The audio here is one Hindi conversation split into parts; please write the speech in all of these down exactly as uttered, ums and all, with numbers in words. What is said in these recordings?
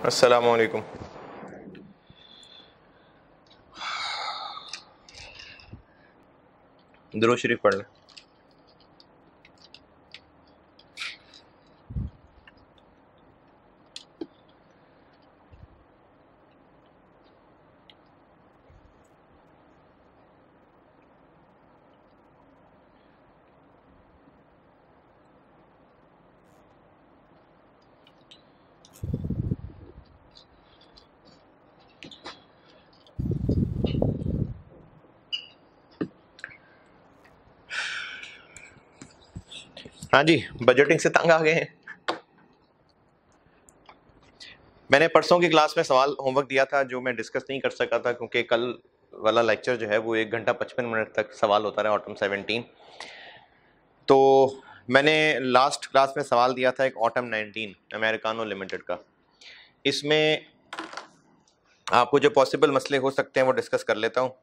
अस्सलामु अलैकुम। दुरूद शरीफ पढ़ लें। हाँ जी, बजटिंग से तंग आ गए हैं। मैंने परसों की क्लास में सवाल होमवर्क दिया था जो मैं डिस्कस नहीं कर सका था क्योंकि कल वाला लेक्चर जो है वो एक घंटा पचपन मिनट तक सवाल होता रहा ऑटम सेवनटीन। तो मैंने लास्ट क्लास में सवाल दिया था एक ऑटम नाइनटीन अमेरिकानो लिमिटेड का। इसमें आपको जो पॉसिबल मसले हो सकते हैं वो डिस्कस कर लेता हूँ।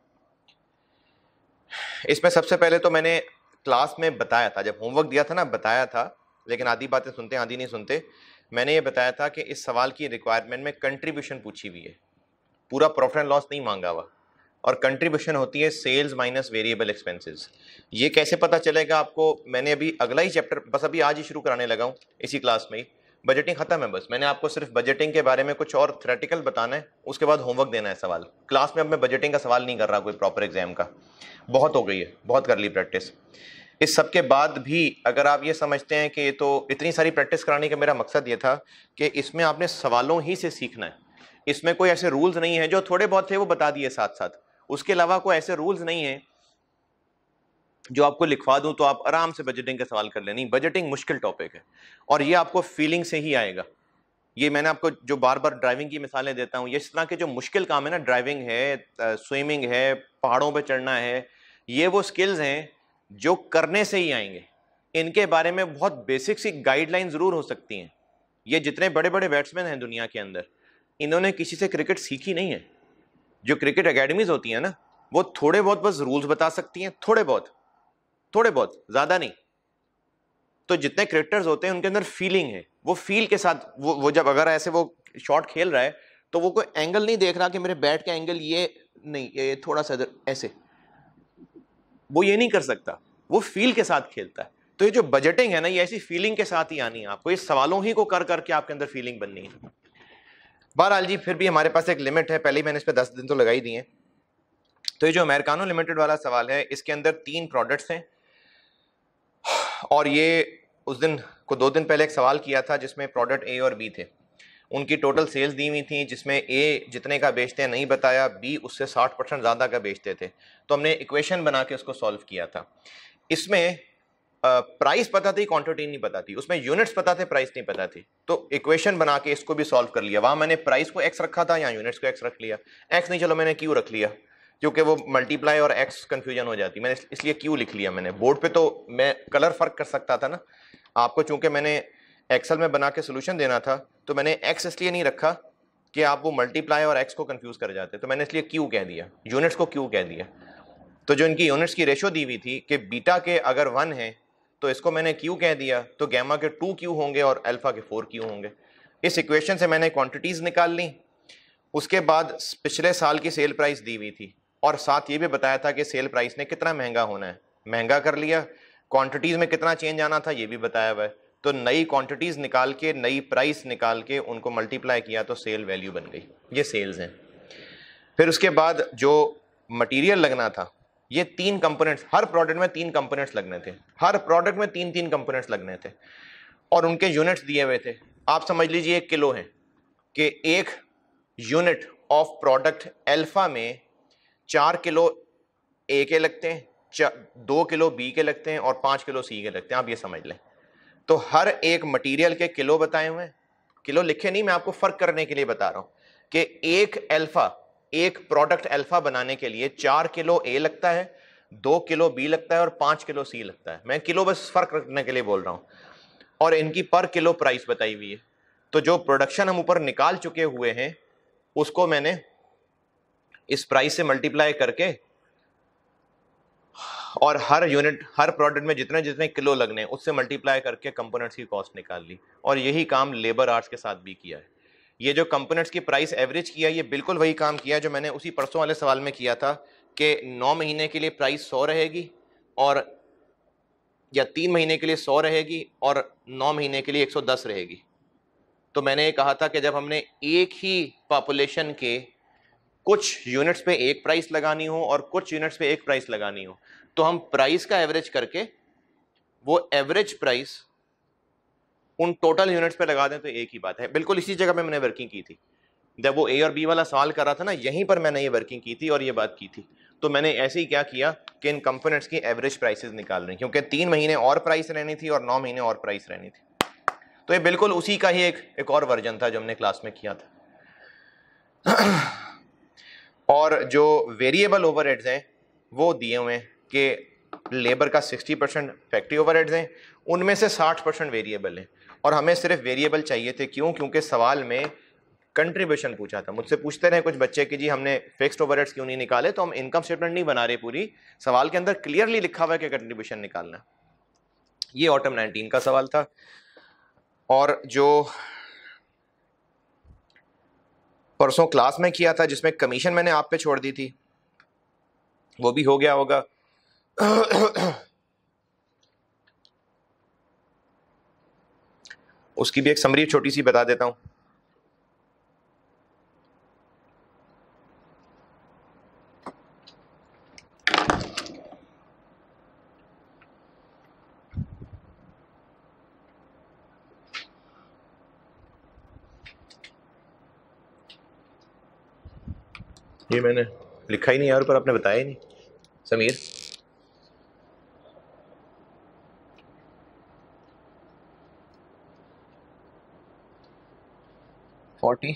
इसमें सबसे पहले तो मैंने क्लास में बताया था, जब होमवर्क दिया था ना बताया था, लेकिन आधी बातें सुनते आधी नहीं सुनते। मैंने ये बताया था कि इस सवाल की रिक्वायरमेंट में कंट्रीब्यूशन पूछी हुई है, पूरा प्रॉफिट एंड लॉस नहीं मांगा हुआ, और कंट्रीब्यूशन होती है सेल्स माइनस वेरिएबल एक्सपेंसेस। ये कैसे पता चलेगा आपको? मैंने अभी अगला ही चैप्टर बस अभी आज ही शुरू कराने लगा हूँ इसी क्लास में ही। बजटिंग खत्म है, बस मैंने आपको सिर्फ बजटिंग के बारे में कुछ और थ्योरेटिकल बताना है, उसके बाद होमवर्क देना है सवाल। क्लास में अब मैं बजटिंग का सवाल नहीं कर रहा कोई प्रॉपर एग्जाम का, बहुत हो गई है, बहुत कर ली प्रैक्टिस। इस सब के बाद भी अगर आप ये समझते हैं कि तो इतनी सारी प्रैक्टिस कराने का मेरा मकसद ये था कि इसमें आपने सवालों ही से सीखना है, इसमें कोई ऐसे रूल्स नहीं है, जो थोड़े बहुत थे वो बता दिए साथ साथ, उसके अलावा कोई ऐसे रूल्स नहीं है जो आपको लिखवा दूं तो आप आराम से बजटिंग का सवाल कर लें। बजटिंग मुश्किल टॉपिक है और ये आपको फीलिंग से ही आएगा। ये मैंने आपको जो बार बार ड्राइविंग की मिसालें देता हूँ, ये इस तरह के जो मुश्किल काम है ना, ड्राइविंग है, स्विमिंग है, पहाड़ों पे चढ़ना है, ये वो स्किल्स हैं जो करने से ही आएंगे। इनके बारे में बहुत बेसिक सी गाइडलाइन जरूर हो सकती हैं। ये जितने बड़े बड़े बैट्समैन हैं दुनिया के अंदर, इन्होंने किसी से क्रिकेट सीखी नहीं है। जो क्रिकेट एकेडमीज होती हैं ना, वो थोड़े बहुत बस रूल्स बता सकती हैं, थोड़े बहुत थोड़े बहुत ज्यादा नहीं। तो जितने क्रिकेटर्स होते हैं उनके अंदर फीलिंग है, वो फील के साथ वो वो जब अगर ऐसे वो शॉट खेल रहा है तो वो कोई एंगल नहीं देख रहा कि मेरे बैट का एंगल ये नहीं, ये थोड़ा सा ऐसे, वो ये नहीं कर सकता, वो फील के साथ खेलता है। तो ये जो बजटिंग है ना, ये ऐसी फीलिंग के साथ ही आनी है आपको, इस सवालों ही को कर करके आपके अंदर फीलिंग बननी है। बहरहाल जी, फिर भी हमारे पास एक लिमिट है, पहले ही मैंने इस पर दस दिन तो लगाई दिए। तो ये जो अमेरिकानो लिमिटेड वाला सवाल है, इसके अंदर तीन प्रोडक्ट्स हैं, और ये उस दिन को दो दिन पहले एक सवाल किया था जिसमें प्रोडक्ट ए और बी थे, उनकी टोटल सेल्स दी हुई थी, जिसमें ए जितने का बेचते हैं नहीं बताया, बी उससे साठ परसेंट ज़्यादा का बेचते थे। तो हमने इक्वेशन बना के उसको सॉल्व किया था। इसमें प्राइस पता थी, क्वांटिटी नहीं पता थी, उसमें यूनिट्स पता थे, प्राइस नहीं पता थी। तो इक्वेशन बना के इसको भी सॉल्व कर लिया। वहाँ मैंने प्राइस को एक्स रखा था, यहाँ यूनिट्स को एक्स रख लिया। एक्स नहीं, चलो मैंने क्यू रख लिया, क्योंकि वो मल्टीप्लाई और एक्स कंफ्यूजन हो जाती, मैंने इसलिए क्यू लिख लिया। मैंने बोर्ड पे तो मैं कलर फर्क कर सकता था ना आपको, चूंकि मैंने एक्सेल में बना के सोल्यूशन देना था, तो मैंने एक्स इसलिए नहीं रखा कि आप वो मल्टीप्लाई और एक्स को कंफ्यूज कर जाते, तो मैंने इसलिए क्यू कह दिया, यूनिट्स को क्यू कह दिया। तो जो इनकी यूनिट्स की रेशो दी हुई थी कि बीटा के अगर वन है तो इसको मैंने क्यू कह दिया, तो गैमा के टू क्यू होंगे और अल्फा के फोर क्यू होंगे। इस इक्वेशन से मैंने क्वांटिटीज निकाल ली। उसके बाद पिछले साल की सेल प्राइस दी हुई थी, और साथ ये भी बताया था कि सेल प्राइस ने कितना महंगा होना है, महंगा कर लिया। क्वांटिटीज में कितना चेंज आना था ये भी बताया हुआ है। तो नई क्वांटिटीज निकाल के, नई प्राइस निकाल के उनको मल्टीप्लाई किया तो सेल वैल्यू बन गई। ये सेल्स हैं। फिर उसके बाद जो मटेरियल लगना था, ये तीन कंपोनेंट्स, हर प्रोडक्ट में तीन कंपोनेंट्स लगने थे, हर प्रोडक्ट में तीन तीन कंपोनेंट्स लगने थे, और उनके यूनिट्स दिए हुए थे। आप समझ लीजिए एक किलो है कि एक यूनिट ऑफ प्रोडक्ट अल्फा में चार किलो ए के लगते हैं, दो किलो बी के लगते हैं और पांच किलो सी के लगते हैं, आप ये समझ लें। तो हर एक मटेरियल के किलो बताए हुए हैं, किलो लिखे नहीं, मैं आपको फर्क करने के लिए बता रहा हूं कि एक अल्फा, एक प्रोडक्ट अल्फा बनाने के लिए चार किलो ए लगता है, दो किलो बी लगता है और पांच किलो सी लगता है। मैं किलो बस फर्क करने के लिए बोल रहा हूं, और इनकी पर किलो प्राइस बताई हुई है। तो जो प्रोडक्शन हम ऊपर निकाल चुके हुए हैं उसको मैंने इस प्राइस से मल्टीप्लाई करके, और हर यूनिट, हर प्रोडक्ट में जितने जितने किलो लगने उससे मल्टीप्लाई करके कंपोनेंट्स की कॉस्ट निकाल ली। और यही काम लेबर आर्ट्स के साथ भी किया है। ये जो कंपोनेंट्स की प्राइस एवरेज किया, ये बिल्कुल वही काम किया जो मैंने उसी परसों वाले सवाल में किया था कि नौ महीने के लिए प्राइस सौ रहेगी और या तीन महीने के लिए सौ रहेगी और नौ महीने के लिए एक सौ दस रहेगी। तो मैंने ये कहा था कि जब हमने एक ही पॉपुलेशन के कुछ यूनिट्स पे एक प्राइस लगानी हो और कुछ यूनिट्स पे एक प्राइस लगानी हो, तो हम प्राइस का एवरेज करके वो एवरेज प्राइस उन टोटल यूनिट्स पे लगा दें तो एक ही बात है। बिल्कुल इसी जगह पे मैंने वर्किंग की थी जब वो ए और बी वाला सवाल कर रहा था ना, यहीं पर मैंने ये वर्किंग की थी और ये बात की थी। तो मैंने ऐसे ही क्या किया कि इन कंपोनेंट्स की एवरेज प्राइसेस निकाल रही, क्योंकि तीन महीने और प्राइस रहनी थी और नौ महीने और प्राइस रहनी थी। तो ये बिल्कुल उसी का ही एक एक और वर्जन था जो हमने क्लास में किया था। और जो वेरिएबल ओवरहेड्स हैं वो दिए हुए हैं कि लेबर का साठ परसेंट फैक्ट्री ओवरहेड्स हैं, उनमें से साठ परसेंट वेरिएबल हैं। और हमें सिर्फ वेरिएबल चाहिए थे, क्यों? क्योंकि सवाल में कंट्रीब्यूशन पूछा था। मुझसे पूछते रहे कुछ बच्चे कि जी हमने फिक्स्ड ओवरहेड्स क्यों नहीं निकाले, तो हम इनकम स्टेटमेंट नहीं बना रहे, पूरी सवाल के अंदर क्लियरली लिखा हुआ है कि कंट्रीब्यूशन निकालना। ये ऑटम नाइनटीन का सवाल था। और जो परसों क्लास में किया था जिसमें कमीशन मैंने आप पे छोड़ दी थी, वो भी हो गया होगा। उसकी भी एक समरी छोटी सी बता देता हूं। ये मैंने लिखा ही नहीं यार, पर आपने बताया ही नहीं समीर। फोर्टी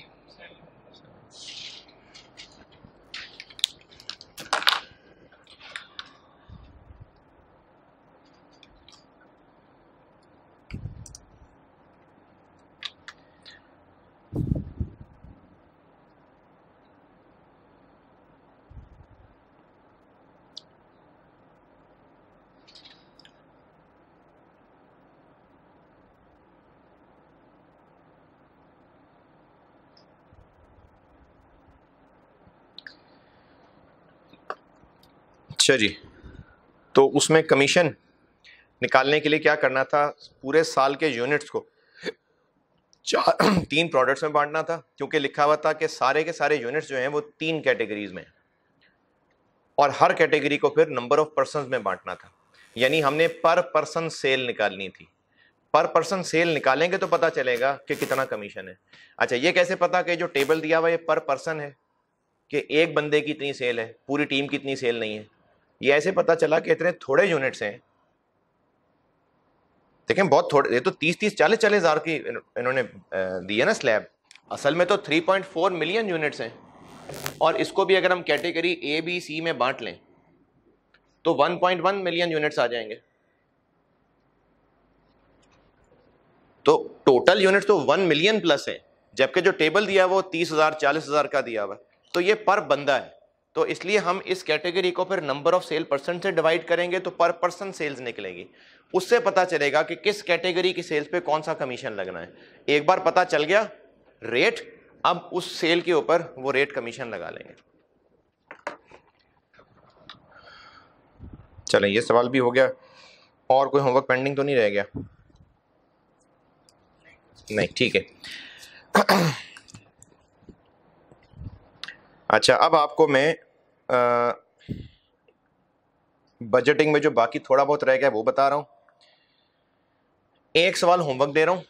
अच्छा जी, तो उसमें कमीशन निकालने के लिए क्या करना था, पूरे साल के यूनिट्स को चार तीन प्रोडक्ट्स में बांटना था, क्योंकि लिखा हुआ था कि सारे के सारे यूनिट्स जो हैं वो तीन कैटेगरीज में, और हर कैटेगरी को फिर नंबर ऑफ पर्सन में बांटना था। यानी हमने पर पर्सन सेल निकालनी थी। पर पर्सन सेल निकालेंगे तो पता चलेगा कि कितना कमीशन है। अच्छा, ये कैसे पता कि जो टेबल दिया हुआ ये पर पर्सन है कि एक बंदे की इतनी सेल है, पूरी टीम की इतनी सेल नहीं है? ये ऐसे पता चला कि इतने थोड़े यूनिट्स हैं। देखें बहुत थोड़े, ये तो तीस तीस चालीस चालीस हजार की इन्होंने दी है ना स्लैब। असल में तो तीन पॉइंट चार मिलियन यूनिट्स हैं, और इसको भी अगर हम कैटेगरी ए बी सी में बांट लें तो एक पॉइंट एक मिलियन यूनिट्स आ जाएंगे। तो टोटल यूनिट्स तो वन मिलियन प्लस है, जबकि जो टेबल दिया वो तीस हजार चालीस हजार का दिया हुआ। तो ये पर बंदा है, तो इसलिए हम इस कैटेगरी को फिर नंबर ऑफ सेल परसेंट से डिवाइड करेंगे तो पर पर्सन सेल्स निकलेगी। उससे पता चलेगा कि किस कैटेगरी की सेल्स पे कौन सा कमीशन लगना है। एक बार पता चल गया रेट, अब उस सेल के ऊपर वो रेट कमीशन लगा लेंगे। चलें, ये सवाल भी हो गया। और कोई होमवर्क पेंडिंग तो नहीं रह गया? नहीं, ठीक है। अच्छा, अब आपको मैं आ, बजटिंग में जो बाकी थोड़ा बहुत रह गया वो बता रहा हूं। एक सवाल होमवर्क दे रहा हूं।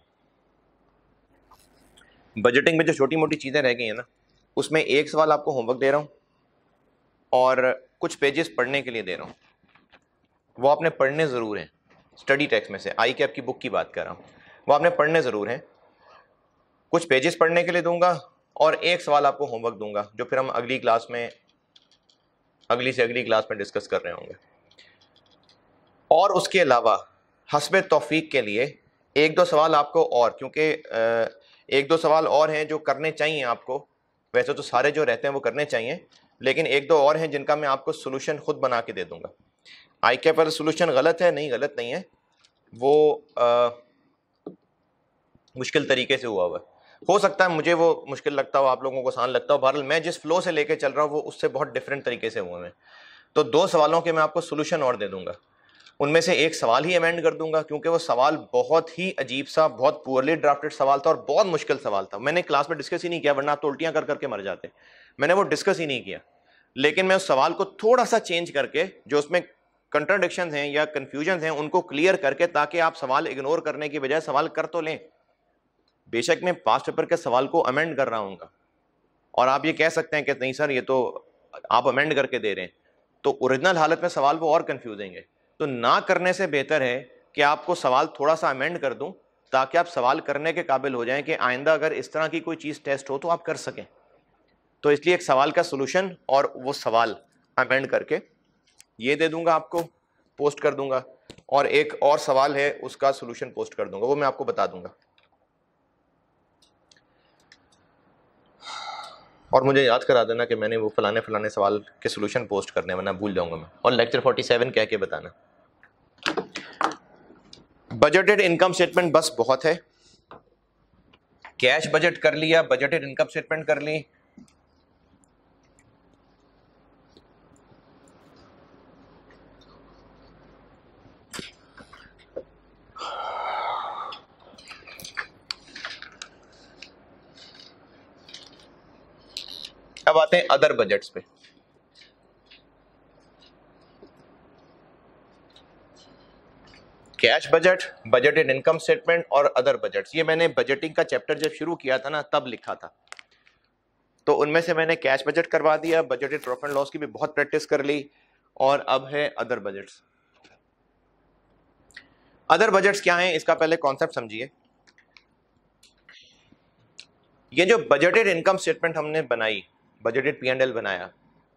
बजटिंग में जो छोटी मोटी चीजें रह गई हैं ना, उसमें एक सवाल आपको होमवर्क दे रहा हूं और कुछ पेजेस पढ़ने के लिए दे रहा हूं। वो आपने पढ़ने जरूर हैं। स्टडी टेक्स्ट में से आई कैप की बुक की बात कर रहा हूं, वो आपने पढ़ने जरूर हैं। कुछ पेजेस पढ़ने के लिए दूंगा और एक सवाल आपको होमवर्क दूंगा, जो फिर हम अगली क्लास में अगली से अगली क्लास में डिस्कस कर रहे होंगे। और उसके अलावा हस्बे तौफीक के लिए एक दो सवाल आपको, और क्योंकि एक दो सवाल और हैं जो करने चाहिए आपको, वैसे तो सारे जो रहते हैं वो करने चाहिए, लेकिन एक दो और हैं जिनका मैं आपको सोल्यूशन खुद बना के दे दूंगा। आई कैप वाला सोल्यूशन गलत है? नहीं, गलत नहीं है, वो आ, मुश्किल तरीके से हुआ हुआ है। हो सकता है मुझे वो मुश्किल लगता हो, आप लोगों को आसान लगता हो, बहरहाल मैं जिस फ्लो से लेके चल रहा हूँ वो उससे बहुत डिफरेंट तरीके से हुए हैं। तो दो सवालों के मैं आपको सोल्यूशन और दे दूंगा, उनमें से एक सवाल ही अमेंड कर दूंगा क्योंकि वो सवाल बहुत ही अजीब सा, बहुत पुअरली ड्राफ्टेड सवाल था और बहुत मुश्किल सवाल था। मैंने क्लास में डिस्कस ही नहीं किया, वरना आप तो उल्टियां कर करके मर जाते। मैंने वो डिस्कस ही नहीं किया, लेकिन मैं उस सवाल को थोड़ा सा चेंज करके, जो उसमें कंट्राडिक्शन हैं या कंफ्यूजन हैं उनको क्लियर करके, ताकि आप सवाल इग्नोर करने की बजाय सवाल कर तो लें। बेशक मैं पास्ट पेपर के सवाल को अमेंड कर रहा हूँ और आप ये कह सकते हैं कि नहीं सर ये तो आप अमेंड करके दे रहे हैं, तो ओरिजिनल हालत में सवाल वो और कंफ्यूजिंग है। तो ना करने से बेहतर है कि आपको सवाल थोड़ा सा अमेंड कर दूं ताकि आप सवाल करने के काबिल हो जाएं कि आइंदा अगर इस तरह की कोई चीज़ टेस्ट हो तो आप कर सकें। तो इसलिए एक सवाल का सोल्यूशन और वो सवाल अमेंड करके ये दे दूंगा, आपको पोस्ट कर दूंगा, और एक और सवाल है उसका सोल्यूशन पोस्ट कर दूंगा, वो मैं आपको बता दूंगा। और मुझे याद करा देना कि मैंने वो फलाने फलाने सवाल के सोल्यूशन पोस्ट करने, वरना भूल जाऊंगा मैं। और लेक्चर सैंतालीस कह के बताना। बजटेड इनकम स्टेटमेंट बस बहुत है, कैश बजट कर लिया, बजटेड इनकम स्टेटमेंट कर ली, अब आते हैं अदर बजट्स पे। Cash budget, budgeted income statement और अदर बजट्स, ये मैंने बजटिंग का चैप्टर जब शुरू किया था ना तब लिखा था। तो उनमें से मैंने कैश बजट करवा दिया, बजटेड प्रॉफिट एंड लॉस की भी बहुत प्रैक्टिस कर ली, और अब है अदर बजट्स। अदर बजट्स क्या हैं इसका पहले कॉन्सेप्ट समझिए। ये जो बजटेड इनकम स्टेटमेंट हमने बनाई, बजटेड पी एंड एल बनाया,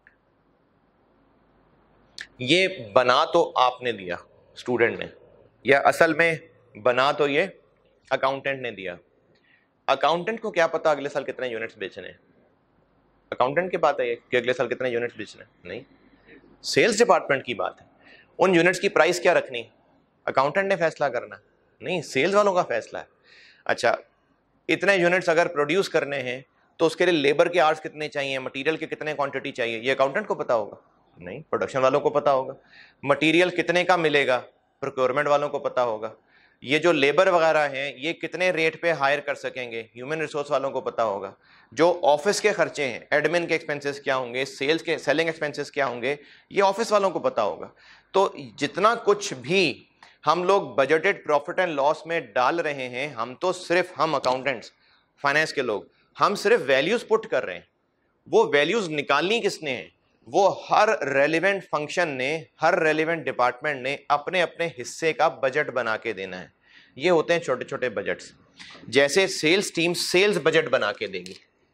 ये बना तो आपने दिया स्टूडेंट ने, या असल में बना तो ये अकाउंटेंट ने दिया। अकाउंटेंट को क्या पता अगले साल कितने यूनिट्स बेचने हैं? अकाउंटेंट की बात है ये कि अगले साल कितने यूनिट्स बेचने हैं? नहीं, सेल्स डिपार्टमेंट की बात है। उन यूनिट्स की प्राइस क्या रखनी अकाउंटेंट ने फैसला करना, नहीं, सेल्स वालों का फैसला है। अच्छा, इतने यूनिट्स अगर प्रोड्यूस करने हैं तो उसके लिए लेबर के आवर्स कितने चाहिए, मटेरियल के कितने क्वांटिटी चाहिए, ये अकाउंटेंट को पता होगा? नहीं, प्रोडक्शन वालों को पता होगा। मटेरियल कितने का मिलेगा, प्रोक्योरमेंट वालों को पता होगा। ये जो लेबर वगैरह हैं ये कितने रेट पे हायर कर सकेंगे, ह्यूमन रिसोर्स वालों को पता होगा। जो ऑफिस के खर्चे हैं, एडमिन के एक्सपेंसेस क्या होंगे, सेल्स के सेलिंग एक्सपेंसेस क्या होंगे, ये ऑफिस वालों को पता होगा। तो जितना कुछ भी हम लोग बजटेड प्रॉफिट एंड लॉस में डाल रहे हैं, हम तो सिर्फ, हम अकाउंटेंट्स, फाइनेंस के लोग, हम सिर्फ वैल्यूज पुट कर रहे हैं। वो वैल्यूज निकालनी किसने है? वो हर रेलिवेंट फंक्शन ने, हर रेलिवेंट डिपार्टमेंट ने अपने अपने हिस्से का बजट बना के देना है। ये होते हैं छोटे छोटे बजट्स। जैसे सेल्स टीम सेल्स बजट बना के देगी,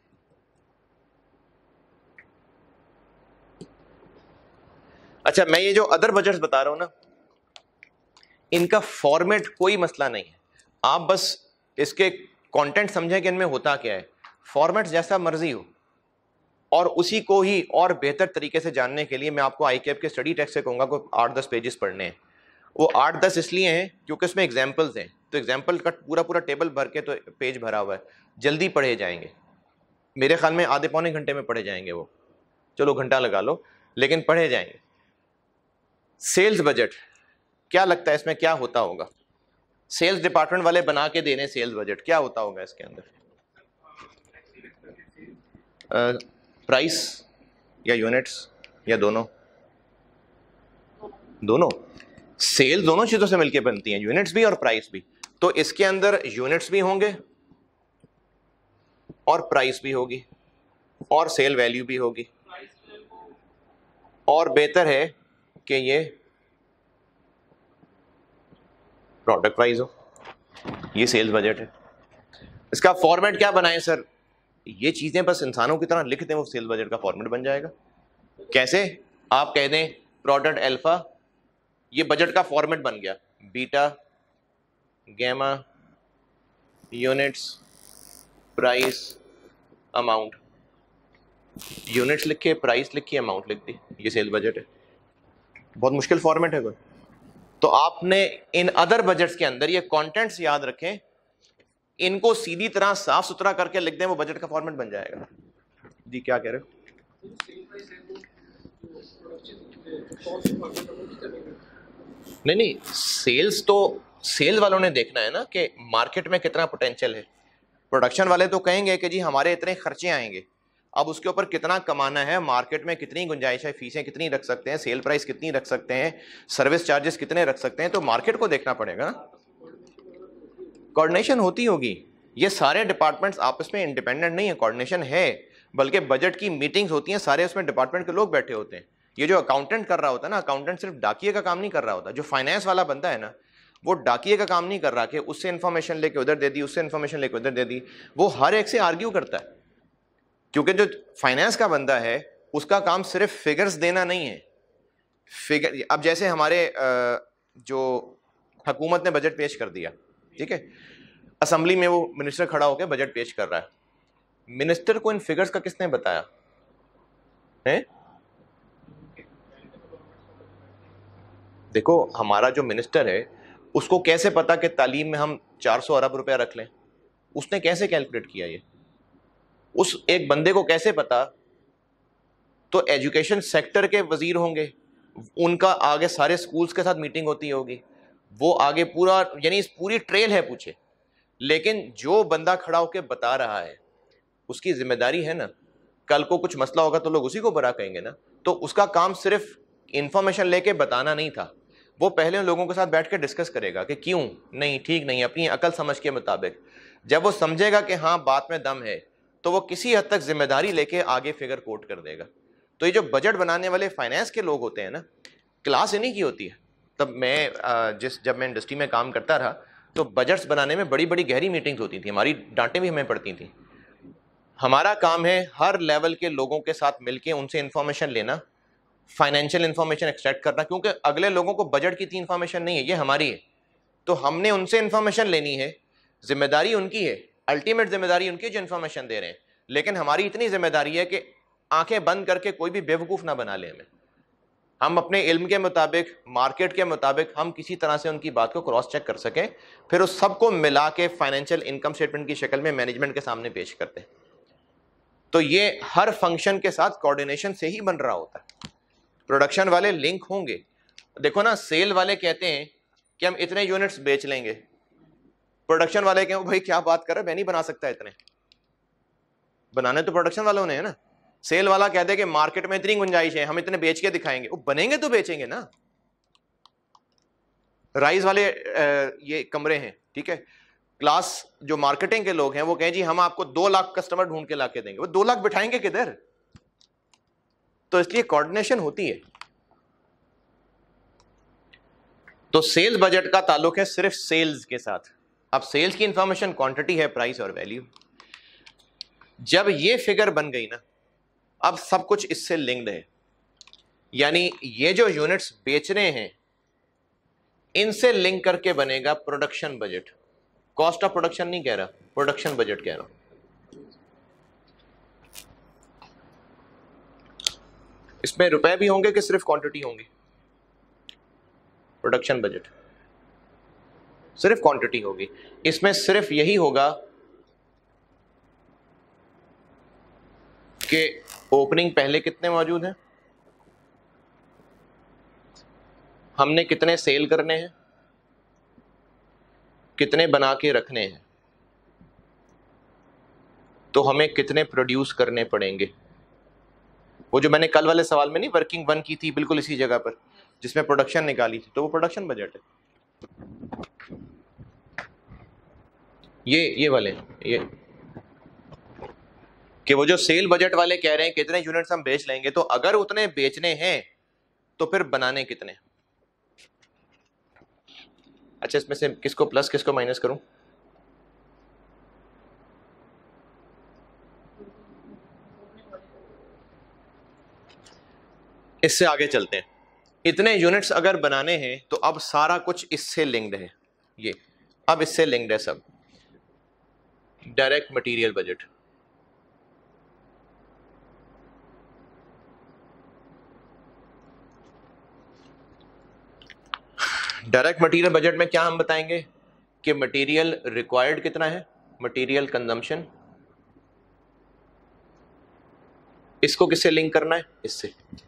अच्छा मैं ये जो अदर बजट्स बता रहा हूं ना, इनका फॉर्मेट कोई मसला नहीं है, आप बस इसके कंटेंट समझें कि इनमें होता क्या है। फॉर्मेट जैसा मर्जी हो, और उसी को ही और बेहतर तरीके से जानने के लिए मैं आपको आई कैप के स्टडी टेक्स्ट से कहूंगा को आठ दस पेजेस पढ़ने हैं। वो आठ दस इसलिए हैं क्योंकि उसमें एग्जाम्पल्स हैं, तो एग्जाम्पल का पूरा पूरा टेबल भर के तो पेज भरा हुआ है, जल्दी पढ़े जाएंगे। मेरे ख्याल में आधे पौने घंटे में पढ़े जाएंगे वो, चलो घंटा लगा लो, लेकिन पढ़े जाएंगे। सेल्स बजट क्या लगता है इसमें क्या होता होगा? सेल्स डिपार्टमेंट वाले बना के देने सेल्स बजट, क्या होता होगा इसके अंदर? प्राइस या यूनिट्स या दोनों? दोनों, सेल दोनों चीजों से मिलकर बनती हैं, यूनिट्स भी और प्राइस भी। तो इसके अंदर यूनिट्स भी होंगे और प्राइस भी होगी और सेल वैल्यू भी होगी, और बेहतर है कि ये प्रोडक्ट प्राइस हो। ये सेल्स बजट है। इसका फॉर्मेट क्या बनाए सर? ये चीजें बस इंसानों की तरह लिख दें, वो सेल्स बजट का फॉर्मेट बन जाएगा। कैसे? आप कह दें प्रोडक्ट अल्फा, ये बजट का फॉर्मेट बन गया, beta, gamma, units, price, amount. Units लिखे, प्राइस लिखी, अमाउंट लिख दी, ये सेल्स बजट है। बहुत मुश्किल फॉर्मेट है कोई? तो आपने इन अदर बजट्स के अंदर ये कंटेंट्स याद रखें इनको सीधी तरह साफ सुथरा करके लिख दें, वो बजट का फॉर्मेट बन जाएगा। जी क्या कह रहे हो? नहीं नहीं, सेल्स तो सेल वालों ने देखना है ना कि मार्केट में कितना पोटेंशियल है। प्रोडक्शन वाले तो कहेंगे कि जी हमारे इतने खर्चे आएंगे, अब उसके ऊपर कितना कमाना है, मार्केट में कितनी गुंजाइश है, फीसें कितनी रख सकते हैं, सेल प्राइस कितनी रख सकते हैं, सर्विस चार्जेस कितने रख सकते हैं, तो मार्केट को देखना पड़ेगा ना। कोऑर्डिनेशन होती होगी, ये सारे डिपार्टमेंट्स आपस में इंडिपेंडेंट नहीं है, कोऑर्डिनेशन है, बल्कि बजट की मीटिंग्स होती हैं, सारे उसमें डिपार्टमेंट के लोग बैठे होते हैं। ये जो अकाउंटेंट कर रहा होता है ना, अकाउंटेंट सिर्फ डाकिए का काम नहीं कर रहा होता, जो फाइनेंस वाला बंदा है ना, वो डाकिए का काम नहीं कर रहा कि उससे इंफॉर्मेशन लेके उधर दे दी, उससे इंफॉर्मेशन लेके उधर दे दी, वो हर एक से आर्ग्यू करता है। क्योंकि जो फाइनेंस का बंदा है उसका काम सिर्फ फिगर्स देना नहीं है। फिगर, अब जैसे हमारे जो हुकूमत ने बजट पेश कर दिया, ठीक है, असेंबली में वो मिनिस्टर खड़ा होकर बजट पेश कर रहा है, मिनिस्टर को इन फिगर्स का किसने बताया है? देखो हमारा जो मिनिस्टर है उसको कैसे पता कि तालीम में हम चार सौ अरब रुपया रख लें? उसने कैसे कैलकुलेट किया ये? उस एक बंदे को कैसे पता? तो एजुकेशन सेक्टर के वजीर होंगे, उनका आगे सारे स्कूल्स के साथ मीटिंग होती होगी, वो आगे पूरा, यानी इस पूरी ट्रेल है पूछे। लेकिन जो बंदा खड़ा होकर बता रहा है उसकी जिम्मेदारी है ना, कल को कुछ मसला होगा तो लोग उसी को बुरा कहेंगे ना। तो उसका काम सिर्फ इंफॉर्मेशन लेके बताना नहीं था, वो पहले उन लोगों के साथ बैठ के डिस्कस करेगा कि क्यों नहीं, ठीक नहीं, अपनी अकल समझ के मुताबिक। जब वो समझेगा कि हाँ बात में दम है, तो वो किसी हद तक जिम्मेदारी लेके आगे फिगर कोट कर देगा। तो ये जो बजट बनाने वाले फाइनेंस के लोग होते हैं ना, क्लास इन्हीं की होती है। तब मैं जिस जब मैं इंडस्ट्री में काम करता रहा तो बजट्स बनाने में बड़ी बड़ी गहरी मीटिंग्स होती थी, हमारी डांटें भी हमें पड़ती थी। हमारा काम है हर लेवल के लोगों के साथ मिलके उनसे इंफॉर्मेशन लेना, फाइनेंशियल इंफॉर्मेशन एक्सट्रैक्ट करना, क्योंकि अगले लोगों को बजट की इतनी इंफॉर्मेशन नहीं है, ये हमारी है। तो हमने उनसे इंफॉर्मेशन लेनी है, जिम्मेदारी उनकी है, अल्टीमेट जिम्मेदारी उनकी जो इंफॉर्मेशन दे रहे हैं। लेकिन हमारी इतनी जिम्मेदारी है कि आंखें बंद करके कोई भी बेवकूफ़ ना बना ले हमें। हम अपने इल्म के मुताबिक, मार्केट के मुताबिक हम किसी तरह से उनकी बात को क्रॉस चेक कर सकें, फिर उस सबको मिला के फाइनेंशियल इनकम स्टेटमेंट की शक्ल में मैनेजमेंट के सामने पेश करते हैं। तो ये हर फंक्शन के साथ कोऑर्डिनेशन से ही बन रहा होता है। प्रोडक्शन वाले लिंक होंगे, देखो ना, सेल वाले कहते हैं कि हम इतने यूनिट्स बेच लेंगे, प्रोडक्शन वाले कहें भाई क्या बात कर रहे, मैं नहीं बना सकता, इतने बनाने तो प्रोडक्शन वालों ने है ना। सेल वाला कहते हैं कि मार्केट में इतनी गुंजाइश है, हम इतने बेच के दिखाएंगे, वो बनेंगे तो बेचेंगे ना। राइस वाले ये कमरे हैं, ठीक है, क्लास जो मार्केटिंग के लोग हैं वो कहें जी हम आपको दो लाख कस्टमर ढूंढ के लाके देंगे, वो दो लाख बिठाएंगे किधर? तो इसलिए कोऑर्डिनेशन होती है। तो सेल्स बजट का ताल्लुक है सिर्फ सेल्स के साथ। अब सेल्स की इंफॉर्मेशन क्वांटिटी है, प्राइस और वैल्यू। जब ये फिगर बन गई ना, अब सब कुछ इससे लिंक्ड है, यानी ये जो यूनिट्स बेच रहे हैं इनसे लिंक करके बनेगा production budget. Cost of production नहीं कह रहा, प्रोडक्शन बजट कह रहा हूं। इसमें रुपए भी होंगे कि सिर्फ क्वांटिटी होंगी? प्रोडक्शन बजट सिर्फ क्वांटिटी होगी। इसमें सिर्फ यही होगा कि ओपनिंग पहले कितने मौजूद हैं, हमने कितने सेल करने हैं, कितने बना के रखने हैं, तो हमें कितने प्रोड्यूस करने पड़ेंगे। वो जो मैंने कल वाले सवाल में नहीं वर्किंग वन की थी, बिल्कुल इसी जगह पर जिसमें प्रोडक्शन निकाली थी, तो वो प्रोडक्शन बजट है। ये ये वाले ये कि वो जो सेल बजट वाले कह रहे हैं कितने यूनिट्स हम बेच लेंगे, तो अगर उतने बेचने हैं तो फिर बनाने कितने। अच्छा, इसमें से किसको प्लस किसको माइनस करूं? इससे आगे चलते हैं। इतने यूनिट्स अगर बनाने हैं तो अब सारा कुछ इससे लिंक्ड है, ये अब इससे लिंक्ड है सब। Direct material budget, direct material budget में क्या हम बताएंगे कि मटेरियल रिक्वायर्ड कितना है, मटेरियल कंजम्पशन, इसको किससे लिंक करना है? इससे।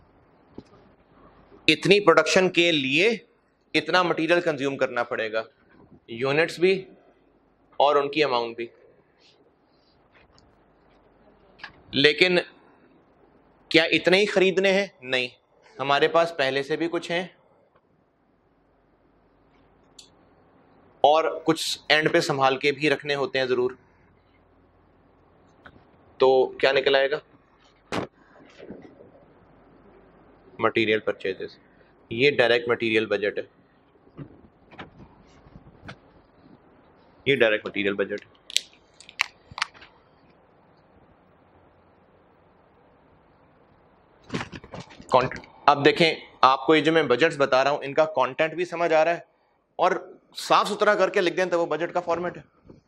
इतनी प्रोडक्शन के लिए इतना मटेरियल कंज्यूम करना पड़ेगा, यूनिट्स भी और उनकी अमाउंट भी। लेकिन क्या इतने ही खरीदने हैं? नहीं, हमारे पास पहले से भी कुछ हैं और कुछ एंड पे संभाल के भी रखने होते हैं जरूर। तो क्या निकल आएगा? मटेरियल परचेजेस, ये डायरेक्ट मटेरियल बजट है, ये डायरेक्ट मटेरियल बजट है। अब देखें, आपको ये जो मैं बजट्स बता रहा हूं इनका कंटेंट भी समझ आ रहा है और साफ सुथरा करके लिख दें तो वो बजट का फॉर्मेट है।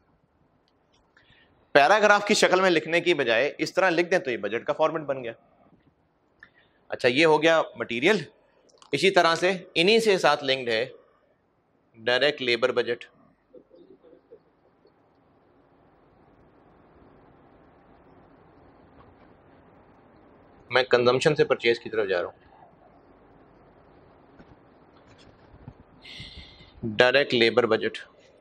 पैराग्राफ की शक्ल में लिखने की बजाय इस तरह लिख दें तो ये बजट का फॉर्मेट बन गया। अच्छा, ये हो गया मटेरियल। इसी तरह से इन्हीं से साथ लिंक्ड है डायरेक्ट लेबर बजट। मैं कंजम्पशन से परचेज की तरफ जा रहा हूं। डायरेक्ट लेबर बजट,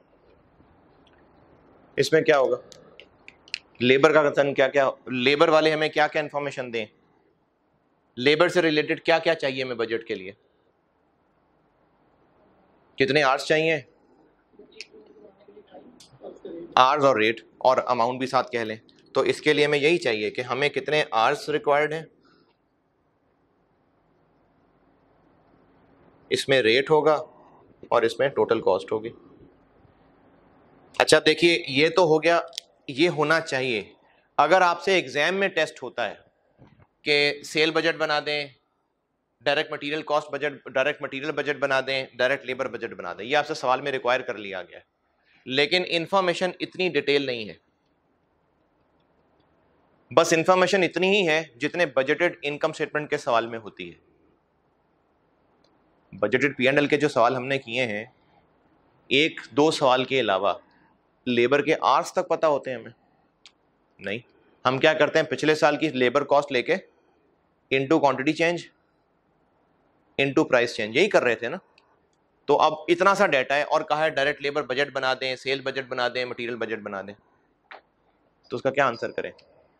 इसमें क्या होगा? लेबर का कंसर्न क्या क्या, लेबर वाले हमें क्या क्या इंफॉर्मेशन दें, लेबर से रिलेटेड क्या क्या चाहिए हमें बजट के लिए, कितने आवर्स चाहिए, आवर्स और रेट और अमाउंट भी साथ कह लें। तो इसके लिए हमें यही चाहिए कि हमें कितने आवर्स रिक्वायर्ड हैं, इसमें रेट होगा और इसमें टोटल कॉस्ट होगी। अच्छा देखिए, ये तो हो गया, ये होना चाहिए। अगर आपसे एग्जाम में टेस्ट होता है कि सेल बजट बना दें, direct material cost budget, direct material budget बना दें, डायरेक्ट लेबर बजट बना दें, ये आपसे सवाल में रिक्वायर कर लिया गया है, लेकिन इंफॉर्मेशन इतनी डिटेल नहीं है। बस इंफॉर्मेशन इतनी ही है जितने बजटेड इनकम स्टेटमेंट के सवाल में होती है। बजटेड पी एंड एल के जो सवाल हमने किए हैं, एक दो सवाल के अलावा लेबर के आवर्स तक पता होते हैं हमें? नहीं। हम क्या करते हैं, पिछले साल की लेबर कॉस्ट लेके into quantity change into price change, यही कर रहे थे ना। तो अब इतना सा डाटा है और कहा है डायरेक्ट लेबर बजट बना दें, सेल बजट बना दें, मटेरियल बजट बना दें, तो उसका क्या आंसर करें?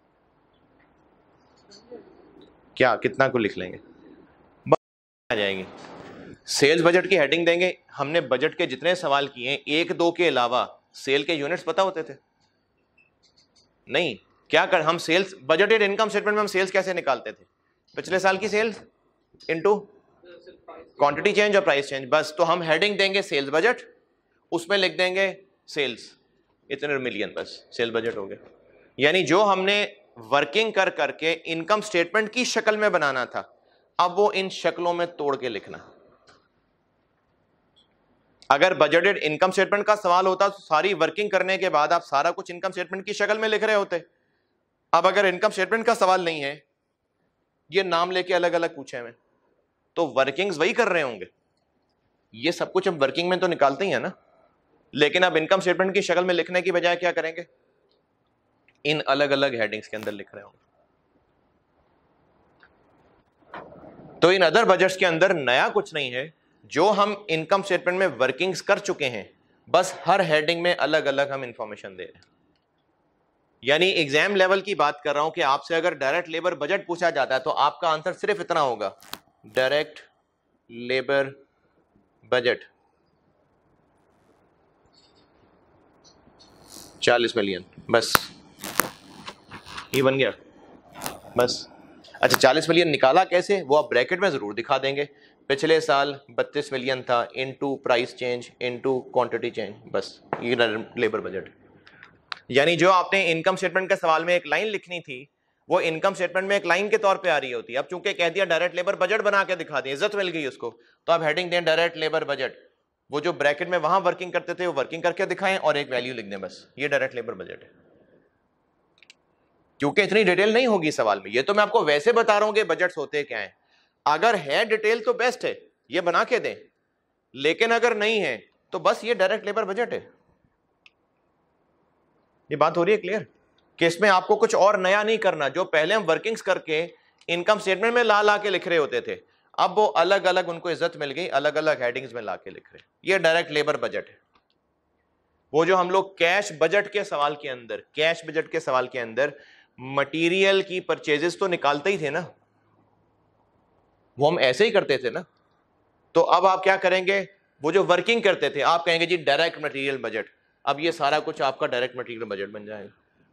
क्या कितना को लिख लेंगे? आ जाएगी। सेल्स बजट की हेडिंग देंगे। हमने बजट के जितने सवाल किए हैं, एक दो के अलावा सेल के यूनिट्स पता होते थे? नहीं। क्या कर, हम सेल्स बजटेड इनकम स्टेटमेंट में हम सेल्स कैसे निकालते थे? पिछले साल की सेल्स इनटू क्वांटिटी चेंज और प्राइस चेंज, बस। तो हम हेडिंग देंगे सेल्स बजट, उसमें लिख देंगे सेल्स इतने मिलियन, बस सेल बजट हो गया। यानी जो हमने वर्किंग कर करके इनकम स्टेटमेंट की शक्ल में बनाना था, अब वो इन शक्लों में तोड़ के लिखना। अगर बजटेड इनकम स्टेटमेंट का सवाल होता तो सारी वर्किंग करने के बाद आप सारा कुछ इनकम स्टेटमेंट की शक्ल में लिख रहे होते। अब अगर इनकम स्टेटमेंट का सवाल नहीं है, ये नाम लेके अलग अलग पूछे हमें, तो वर्किंग्स वही कर रहे होंगे। ये सब कुछ हम वर्किंग में तो निकालते ही है ना, लेकिन अब इनकम स्टेटमेंट की शक्ल में लिखने की बजाय क्या करेंगे, इन अलग अलग हेडिंग्स के अंदर लिख रहे होंगे। तो इन अदर बजट्स के अंदर नया कुछ नहीं है, जो हम इनकम स्टेटमेंट में वर्किंग्स कर चुके हैं, बस हर हेडिंग में अलग अलग हम इंफॉर्मेशन दे रहे हैं। यानी एग्जाम लेवल की बात कर रहा हूं कि आपसे अगर डायरेक्ट लेबर बजट पूछा जाता है तो आपका आंसर सिर्फ इतना होगा, डायरेक्ट लेबर बजट चालीस मिलियन, बस ये बन गया, बस। अच्छा, चालीस मिलियन निकाला कैसे, वो आप ब्रैकेट में जरूर दिखा देंगे। पिछले साल बत्तीस मिलियन था, into price change into quantity change, बस ये लेबर बजट। यानी जो आपने इनकम स्टेटमेंट के सवाल में एक लाइन लिखनी थी, वो इनकम स्टेटमेंट में एक लाइन के तौर पे आ रही होती है। अब चूंकि कह दिया डायरेक्ट लेबर बजट बना के दिखा दिया, इज्जत मिल गई उसको, तो आप हेडिंग दें डायरेक्ट लेबर बजट, वो जो ब्रैकेट में वहां वर्किंग करते थे वो वर्किंग करके दिखाएं और एक वैल्यू लिख दें, बस ये डायरेक्ट लेबर बजट है। क्योंकि इतनी डिटेल नहीं होगी सवाल में, ये तो मैं आपको वैसे बता रहा हूं कि बजट्स होते क्या हैं। अगर है डिटेल तो बेस्ट है, ये बना के दें, लेकिन अगर नहीं है तो बस ये डायरेक्ट लेबर बजट है। ये बात हो रही है क्लियर कि इसमें आपको कुछ और नया नहीं करना, जो पहले हम वर्किंग्स करके इनकम स्टेटमेंट में ला ला के लिख रहे होते थे, अब वो अलग अलग उनको इज्जत मिल गई, अलग अलग हेडिंग्स में ला के लिख रहे। ये डायरेक्ट लेबर बजट है। वो जो हम लोग कैश बजट के सवाल के अंदर कैश बजट के सवाल के अंदर मटेरियल की परचेजेस तो निकालते ही थे ना, वो हम ऐसे ही करते थे ना। तो अब आप क्या करेंगे, वो जो वर्किंग करते थे आप कहेंगे जी डायरेक्ट मटेरियल बजट, अब ये सारा कुछ आपका डायरेक्ट मटेरियल बजट बन जाएगा।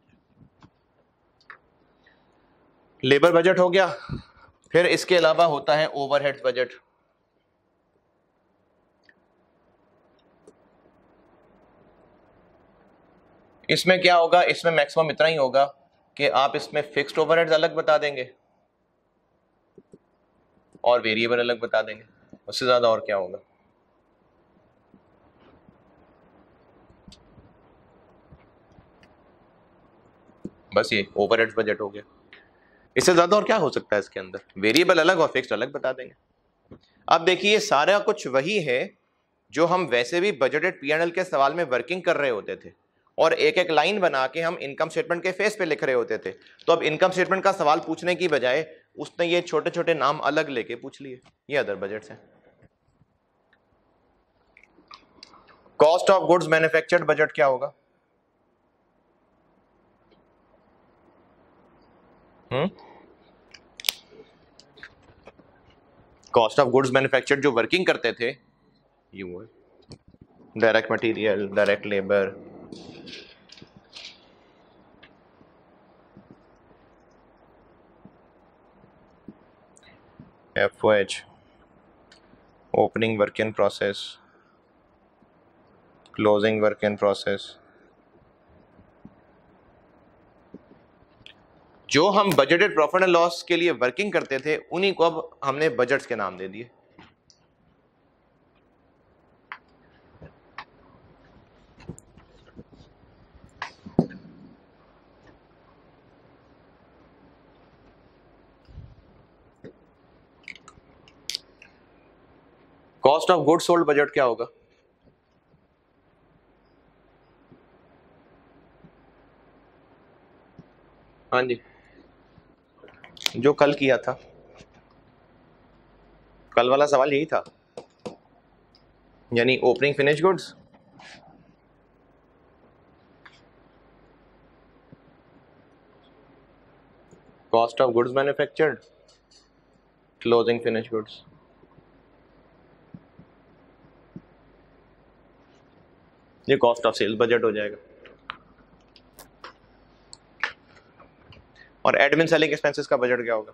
लेबर बजट हो गया। फिर इसके अलावा होता है ओवरहेड्स बजट। इसमें क्या होगा, इसमें मैक्सिमम इतना ही होगा कि आप इसमें फिक्स्ड ओवरहेड्स अलग बता देंगे और वेरिएबल अलग बता देंगे, उससे ज्यादा और क्या होगा। बस ये ओवरहेड्स बजट हो गया। इससे ज्यादा और क्या हो सकता है इसके अंदर, वेरिएबल अलग और फिक्स्ड अलग बता देंगे। अब देखिए सारा कुछ वही है जो हम वैसे भी बजटेड पी एंड एल के सवाल में वर्किंग कर रहे होते थे, और एक एक लाइन बना के हम इनकम स्टेटमेंट के फेस पे लिख रहे होते थे। तो अब इनकम स्टेटमेंट का सवाल पूछने की बजाय उसने ये छोटे छोटे नाम अलग लेके पूछ लिए। ये अदर बजट्स हैं। Cost of goods manufactured budget क्या होगा? Hmm cost of goods manufactured जो वर्किंग करते थे, ये वो है direct material, direct labour, F O H opening work in process, closing work in process. जो हम बजटेड प्रॉफिट एंड लॉस के लिए वर्किंग करते थे उन्हीं को अब हमने बजट्स के नाम दे दिए। Cost of goods sold budget क्या होगा? हाँ जी, जो कल किया था, कल वाला सवाल यही था, यानी opening finish goods, cost of goods manufactured, closing finish goods. ये कॉस्ट ऑफ सेल्स बजट हो जाएगा। और एडमिन सेलिंग एक्सपेंसेस का बजट क्या होगा?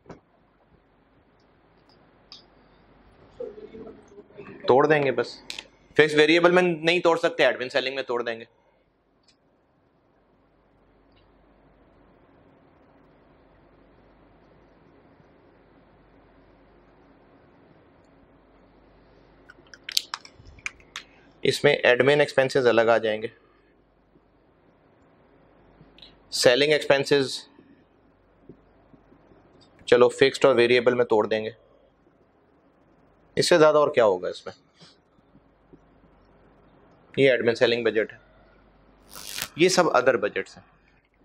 तोड़ देंगे बस, फिक्स वेरिएबल में नहीं तोड़ सकते, एडमिन सेलिंग में तोड़ देंगे। इसमें एडमिन एक्सपेंसेस अलग आ जाएंगे, सेलिंग एक्सपेंसेस चलो फिक्स्ड और वेरिएबल में तोड़ देंगे। इससे ज्यादा और क्या होगा इसमें? ये एडमिन सेलिंग बजट है। ये सब अदर बजट्स हैं।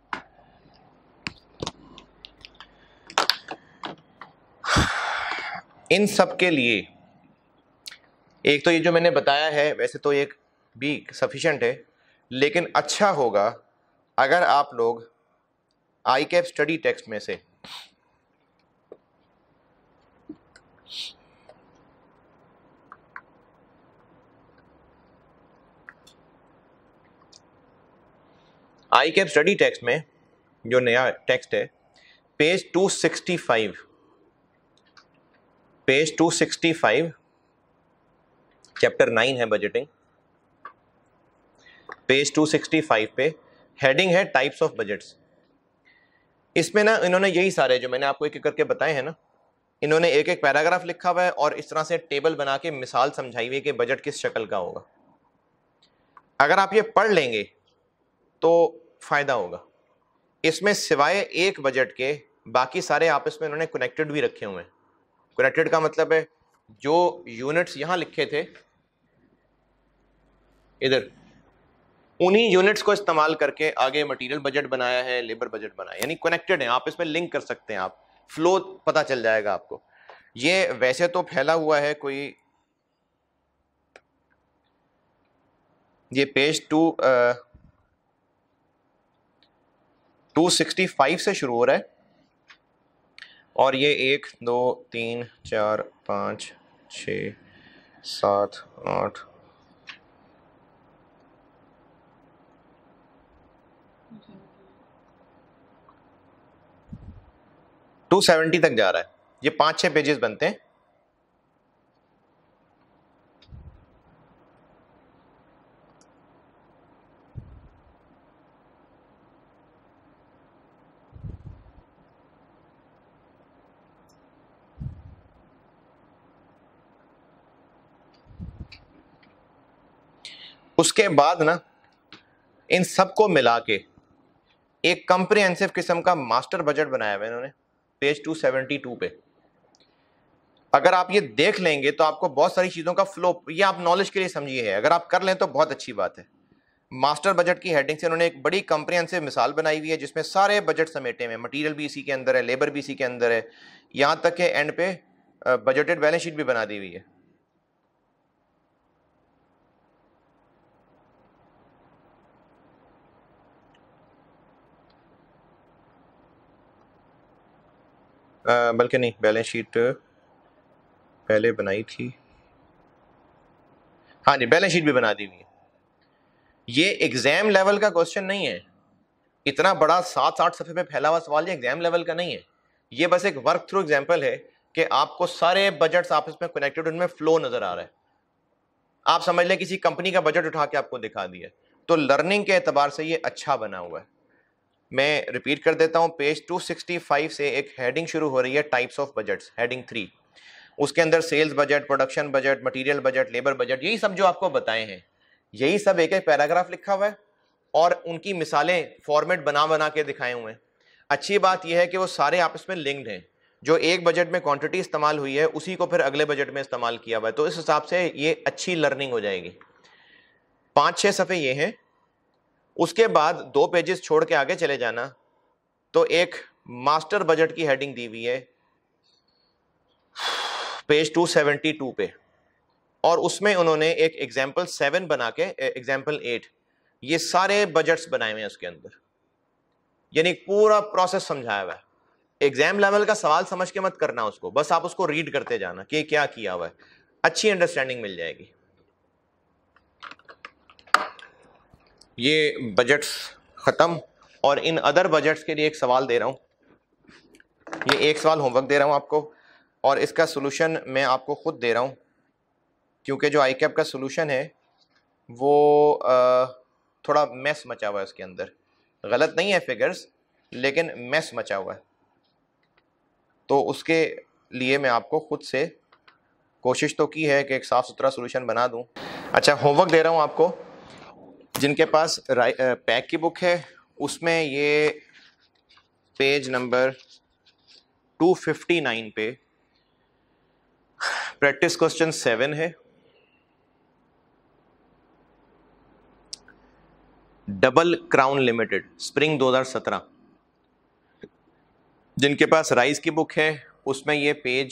इन सब के लिए एक तो ये जो मैंने बताया है वैसे तो एक भी सफिशिएंट है, लेकिन अच्छा होगा अगर आप लोग आई कैप स्टडी टेक्स्ट में से आई कैप स्टडी टेक्स्ट में जो नया टेक्स्ट है, page two sixty five, page two sixty five, chapter nine है budgeting, page two sixty five पे हेडिंग है टाइप्स ऑफ बजट्स। इसमें ना इन्होंने यही सारे जो मैंने आपको एक एक करके बताए हैं ना, इन्होंने एक एक पैराग्राफ लिखा हुआ है और इस तरह से टेबल बना के मिसाल समझाई हुई है कि बजट किस शक्ल का होगा। अगर आप ये पढ़ लेंगे तो फायदा होगा। इसमें सिवाय एक बजट के बाकी सारे आपस में इन्होंने कनेक्टेड भी रखे हुए हैं। कनेक्टेड का मतलब है जो यूनिट्स यहां लिखे थे इधर, उन्हीं यूनिट्स को इस्तेमाल करके आगे मटेरियल बजट बनाया है, लेबर बजट बनाया, यानी कनेक्टेड है, आप इसमें लिंक कर सकते हैं, आप फ्लो पता चल जाएगा आपको। ये वैसे तो फैला हुआ है, कोई ये page two two sixty five से शुरू हो रहा है और ये एक दो तीन चार पाँच छ सात आठ टू सेवेंटी तक जा रहा है। ये पांच छह पेजेस बनते हैं। उसके बाद ना इन सबको मिला के एक कंप्रिहेंसिव किस्म का मास्टर बजट बनाया हुआ है इन्होंने पेज टू सेवेंटी टू पे। अगर आप ये देख लेंगे तो आपको बहुत सारी चीजों का फ्लो, ये आप नॉलेज के लिए समझिए है, अगर आप कर लें तो बहुत अच्छी बात है। मास्टर बजट की हेडिंग से उन्होंने एक बड़ी कंप्रिहेंसिव मिसाल बनाई हुई है जिसमें सारे बजट समेटे हुए हैं, मटेरियल भी इसी के अंदर है, लेबर भी इसी के अंदर है, यहां तक के एंड पे बजटेड बैलेंस शीट भी बना दी हुई है। बल्कि नहीं, बैलेंस शीट पहले बनाई थी, हाँ जी बैलेंस शीट भी बना दी हुई है। ये एग्जाम लेवल का क्वेश्चन नहीं है, इतना बड़ा सात आठ सफे पे फैला हुआ सवाल ये एग्जाम लेवल का नहीं है। ये बस एक वर्क थ्रू एग्जांपल है कि आपको सारे बजट्स आपस में कनेक्टेड, उनमें फ्लो नजर आ रहा है। आप समझ लें किसी कंपनी का बजट उठा के आपको दिखा दिया, तो लर्निंग के एतबार से ये अच्छा बना हुआ है। मैं रिपीट कर देता हूं, पेज टू सिक्सटी फाइव से एक हेडिंग शुरू हो रही है, types of budgets, heading three. उसके अंदर sales budget, production budget, material budget, labour budget, यही सब जो आपको बताए हैं, यही सब एक एक पैराग्राफ लिखा हुआ है और उनकी मिसालें फॉर्मेट बना बना के दिखाए हुए हैं। अच्छी बात यह है कि वो सारे आपस में लिंक्ड हैं, जो एक बजट में क्वांटिटी इस्तेमाल हुई है उसी को फिर अगले बजट में इस्तेमाल किया हुआ है, तो इस हिसाब से ये अच्छी लर्निंग हो जाएगी। पांच छह सफ़े ये हैं। उसके बाद दो पेजेस छोड़ के आगे चले जाना तो एक मास्टर बजट की हेडिंग दी हुई है पेज टू सेवेंटी टू पे, और उसमें उन्होंने एक एग्जाम्पल सेवन बना के एग्जाम्पल एट, ये सारे बजट्स बनाए हुए हैं उसके अंदर, यानी पूरा प्रोसेस समझाया हुआ है। एग्जाम लेवल का सवाल समझ के मत करना उसको, बस आप उसको रीड करते जाना कि क्या किया हुआ है, अच्छी अंडरस्टैंडिंग मिल जाएगी। ये बजट्स खत्म, और इन अदर बजट्स के लिए एक सवाल दे रहा हूं। ये एक सवाल होमवर्क दे रहा हूं आपको, और इसका सोल्यूशन मैं आपको खुद दे रहा हूं, क्योंकि जो आई कैप का सोल्यूशन है वो आ, थोड़ा मैस मचा हुआ है उसके अंदर। गलत नहीं है फिगर्स, लेकिन मैस मचा हुआ है, तो उसके लिए मैं आपको खुद से कोशिश तो की है कि एक साफ सुथरा सोल्यूशन बना दूं। अच्छा, होमवर्क दे रहा हूं आपको। जिनके पास पैक की बुक है उसमें ये page number two fifty nine पे प्रैक्टिस क्वेश्चन सेवन है, डबल क्राउन लिमिटेड, स्प्रिंग दो हज़ार सत्रह। जिनके पास राइज की बुक है उसमें ये पेज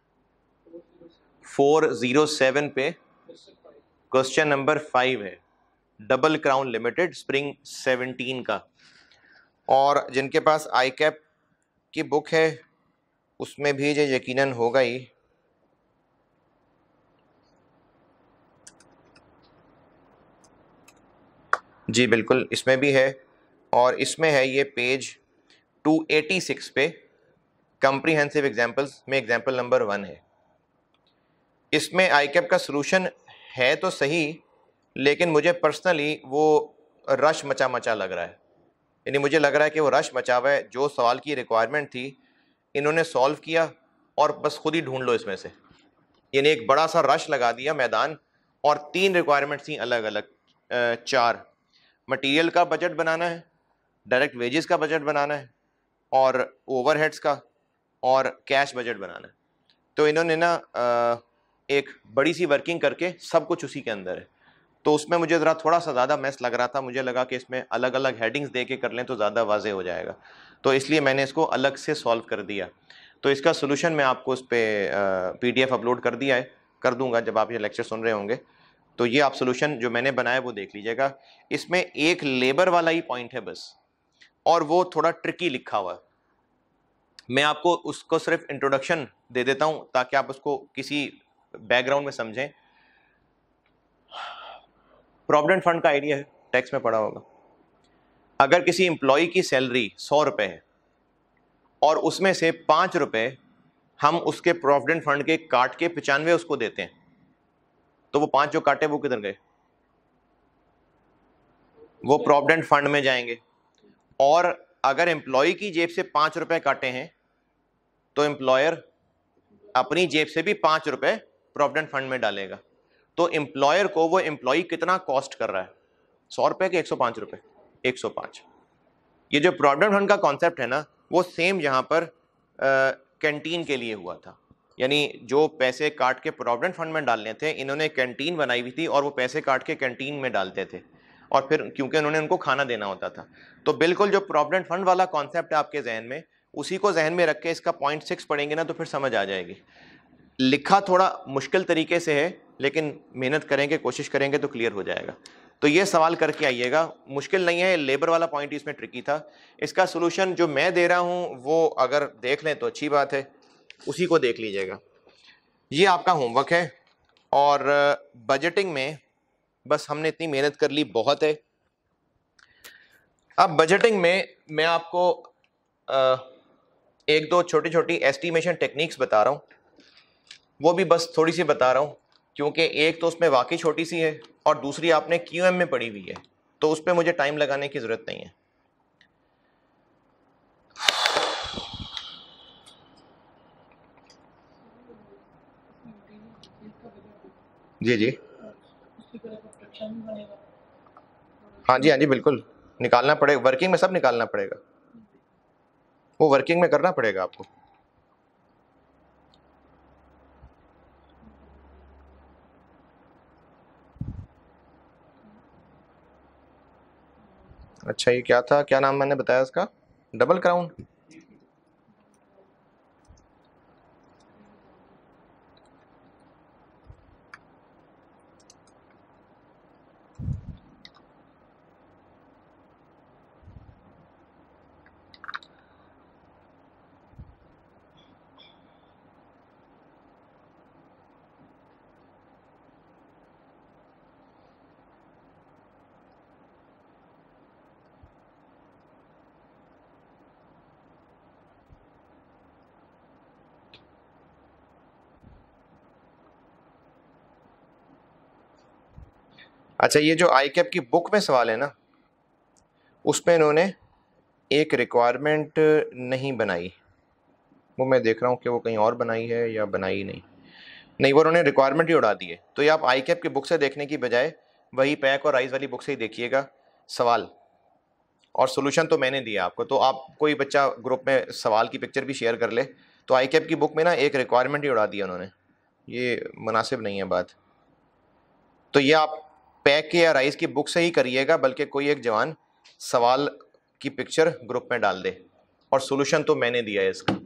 फोर ज़ीरो सेवन पे क्वेश्चन नंबर फाइव है, double crown limited, spring seventeen का। और जिनके पास आई कैप की बुक है उसमें भी ये यकीनन होगा ही, जी बिल्कुल इसमें भी है, और इसमें है ये पेज टू एटी सिक्स पे कॉम्प्रिहेंसिव एग्जाम्पल्स में एग्जाम्पल नंबर वन है। इसमें आई कैप का सलूशन है तो सही, लेकिन मुझे पर्सनली वो रश मचा मचा लग रहा है, यानी मुझे लग रहा है कि वो रश मचा हुआ है। जो सवाल की रिक्वायरमेंट थी इन्होंने सॉल्व किया और बस खुद ही ढूंढ लो इसमें से, यानी एक बड़ा सा रश लगा दिया मैदान, और तीन रिक्वायरमेंट थी अलग अलग, चार, मटेरियल का बजट बनाना है, डायरेक्ट वेजेस का बजट बनाना है, और ओवरहेड्स का और कैश बजट बनाना है। तो इन्होंने ना एक बड़ी सी वर्किंग करके सब कुछ उसी के अंदर है, तो उसमें मुझे ज़रा थोड़ा सा ज़्यादा मैस लग रहा था, मुझे लगा कि इसमें अलग अलग हेडिंग्स दे के कर लें तो ज़्यादा वाजे हो जाएगा, तो इसलिए मैंने इसको अलग से सॉल्व कर दिया। तो इसका सोल्यूशन मैं आपको उस पर पी डी एफ अपलोड कर दिया है, कर दूंगा जब आप ये लेक्चर सुन रहे होंगे। तो ये आप सोल्यूशन जो मैंने बनाया वो देख लीजिएगा। इसमें एक लेबर वाला ही पॉइंट है बस, और वो थोड़ा ट्रिकी लिखा हुआ है। मैं आपको उसको सिर्फ इंट्रोडक्शन दे देता हूं ताकि आप उसको किसी बैकग्राउंड में समझें। प्रोविडेंट फंड का आइडिया है, टैक्स में पढ़ा होगा। अगर किसी एम्प्लॉय की सैलरी सौ रुपए है और उसमें से पांच रुपए हम उसके प्रोविडेंट फंड के काट के पचानवे उसको देते हैं, तो वो पांच जो काटे वो किधर गए? वो प्रोविडेंट फंड में जाएंगे। और अगर एम्प्लॉय की जेब से पांच रुपए काटे हैं तो एम्प्लॉयर अपनी जेब से भी पांच रुपए प्रोविडेंट फंड में डालेगा। तो एम्प्लॉयर को वो एम्प्लॉय कितना कॉस्ट कर रहा है, सौ रुपए के एक सौ पांच रुपए? एक सौ पांच। ये जो प्रोविडेंट फंड का कॉन्सेप्ट है ना, वो सेम यहां पर कैंटीन के लिए हुआ था। यानी जो पैसे काट के प्रोविडेंट फंड में डालने थे, इन्होंने कैंटीन बनाई हुई थी और वो पैसे काट के कैंटीन में डालते थे, और फिर क्योंकि उन्होंने उनको खाना देना होता था। तो बिल्कुल जो प्रोविडेंट फंड वाला कॉन्सेप्ट है आपके जहन में, उसी को जहन में रख के इसका पॉइंट सिक्स पढ़ेंगे ना तो फिर समझ आ जाएगी। लिखा थोड़ा मुश्किल तरीके से है, लेकिन मेहनत करेंगे, कोशिश करेंगे तो क्लियर हो जाएगा। तो ये सवाल करके आइएगा, मुश्किल नहीं है, लेबर वाला पॉइंट इसमें ट्रिकी था। इसका सोल्यूशन जो मैं दे रहा हूं वो अगर देख लें तो अच्छी बात है, उसी को देख लीजिएगा। ये आपका होमवर्क है। और बजटिंग में बस हमने इतनी मेहनत कर ली, बहुत है। अब बजटिंग में मैं आपको एक दो छोटी छोटी एस्टिमेशन टेक्निक्स बता रहा हूं, वो भी बस थोड़ी सी बता रहा हूं क्योंकि एक तो उसमें वाकई छोटी सी है और दूसरी आपने क्यूएम में पढ़ी हुई है, तो उस पर मुझे टाइम लगाने की जरूरत नहीं है। जी जी हाँ जी हाँ जी बिल्कुल निकालना पड़ेगा, वर्किंग में सब निकालना पड़ेगा, वो वर्किंग में करना पड़ेगा आपको। अच्छा ये क्या था, क्या नाम मैंने बताया उसका? Double crown? अच्छा ये जो आई कैप की बुक में सवाल है ना, उसमें इन्होंने एक रिक्वायरमेंट नहीं बनाई, वो मैं देख रहा हूँ कि वो कहीं और बनाई है या बनाई नहीं। नहीं, वो उन्होंने रिक्वायरमेंट ही उड़ा दी है। तो ये आप आई कैप की बुक से देखने की बजाय वही पैक और राइज वाली बुक से ही देखिएगा सवाल, और सोल्यूशन तो मैंने दिया आपको। तो आप कोई बच्चा ग्रुप में सवाल की पिक्चर भी शेयर कर ले, तो आई कैप की बुक में ना एक रिक्वायरमेंट ही उड़ा दिया उन्होंने, ये मुनासिब नहीं है बात। तो ये आप पैक या राइज की बुक से ही करिएगा, बल्कि कोई एक जवान सवाल की पिक्चर ग्रुप में डाल दे, और सोल्यूशन तो मैंने दिया है इसका।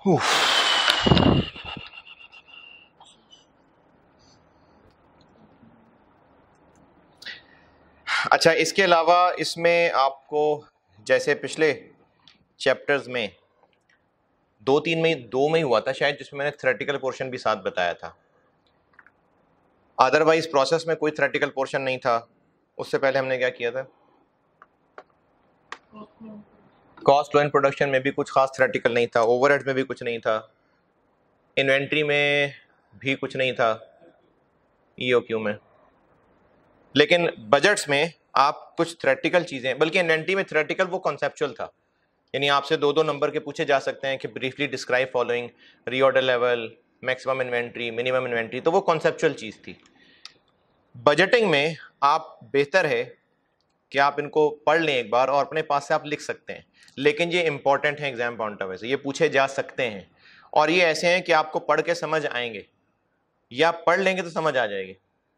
अच्छा, इसके अलावा इसमें आपको जैसे पिछले चैप्टर्स में दो तीन में दो में ही हुआ था शायद, जिसमें मैंने थ्योरेटिकल पोर्शन भी साथ बताया था, अदरवाइज प्रोसेस में कोई थ्योरेटिकल पोर्शन नहीं था। उससे पहले हमने क्या किया था, कॉस्ट फ्लो इन प्रोडक्शन में भी कुछ खास थ्योरेटिकल नहीं था, ओवरहेड्स में भी कुछ नहीं था, इन्वेंट्री में भी कुछ नहीं था, ईओक्यू में। लेकिन बजट्स में आप कुछ थ्योरेटिकल चीजें, बल्कि इन्वेंट्री में थ्योरेटिकल वो कॉन्सेप्चुअल था, यानी आपसे दो दो नंबर के पूछे जा सकते हैं कि briefly describe following reorder level, maximum inventory, minimum inventory, तो वो कॉन्सेप्चुअल चीज थी। बजटिंग में आप बेहतर है कि आप इनको पढ़ लें एक बार और अपने पास से आप लिख सकते हैं, लेकिन ये इंपॉर्टेंट है एग्जाम पॉइंट ऑफ व्यू से, ये पूछे जा सकते हैं और ये ऐसे हैं कि आपको पढ़ के समझ आएंगे, या पढ़ लेंगे तो समझ आ जाएगी।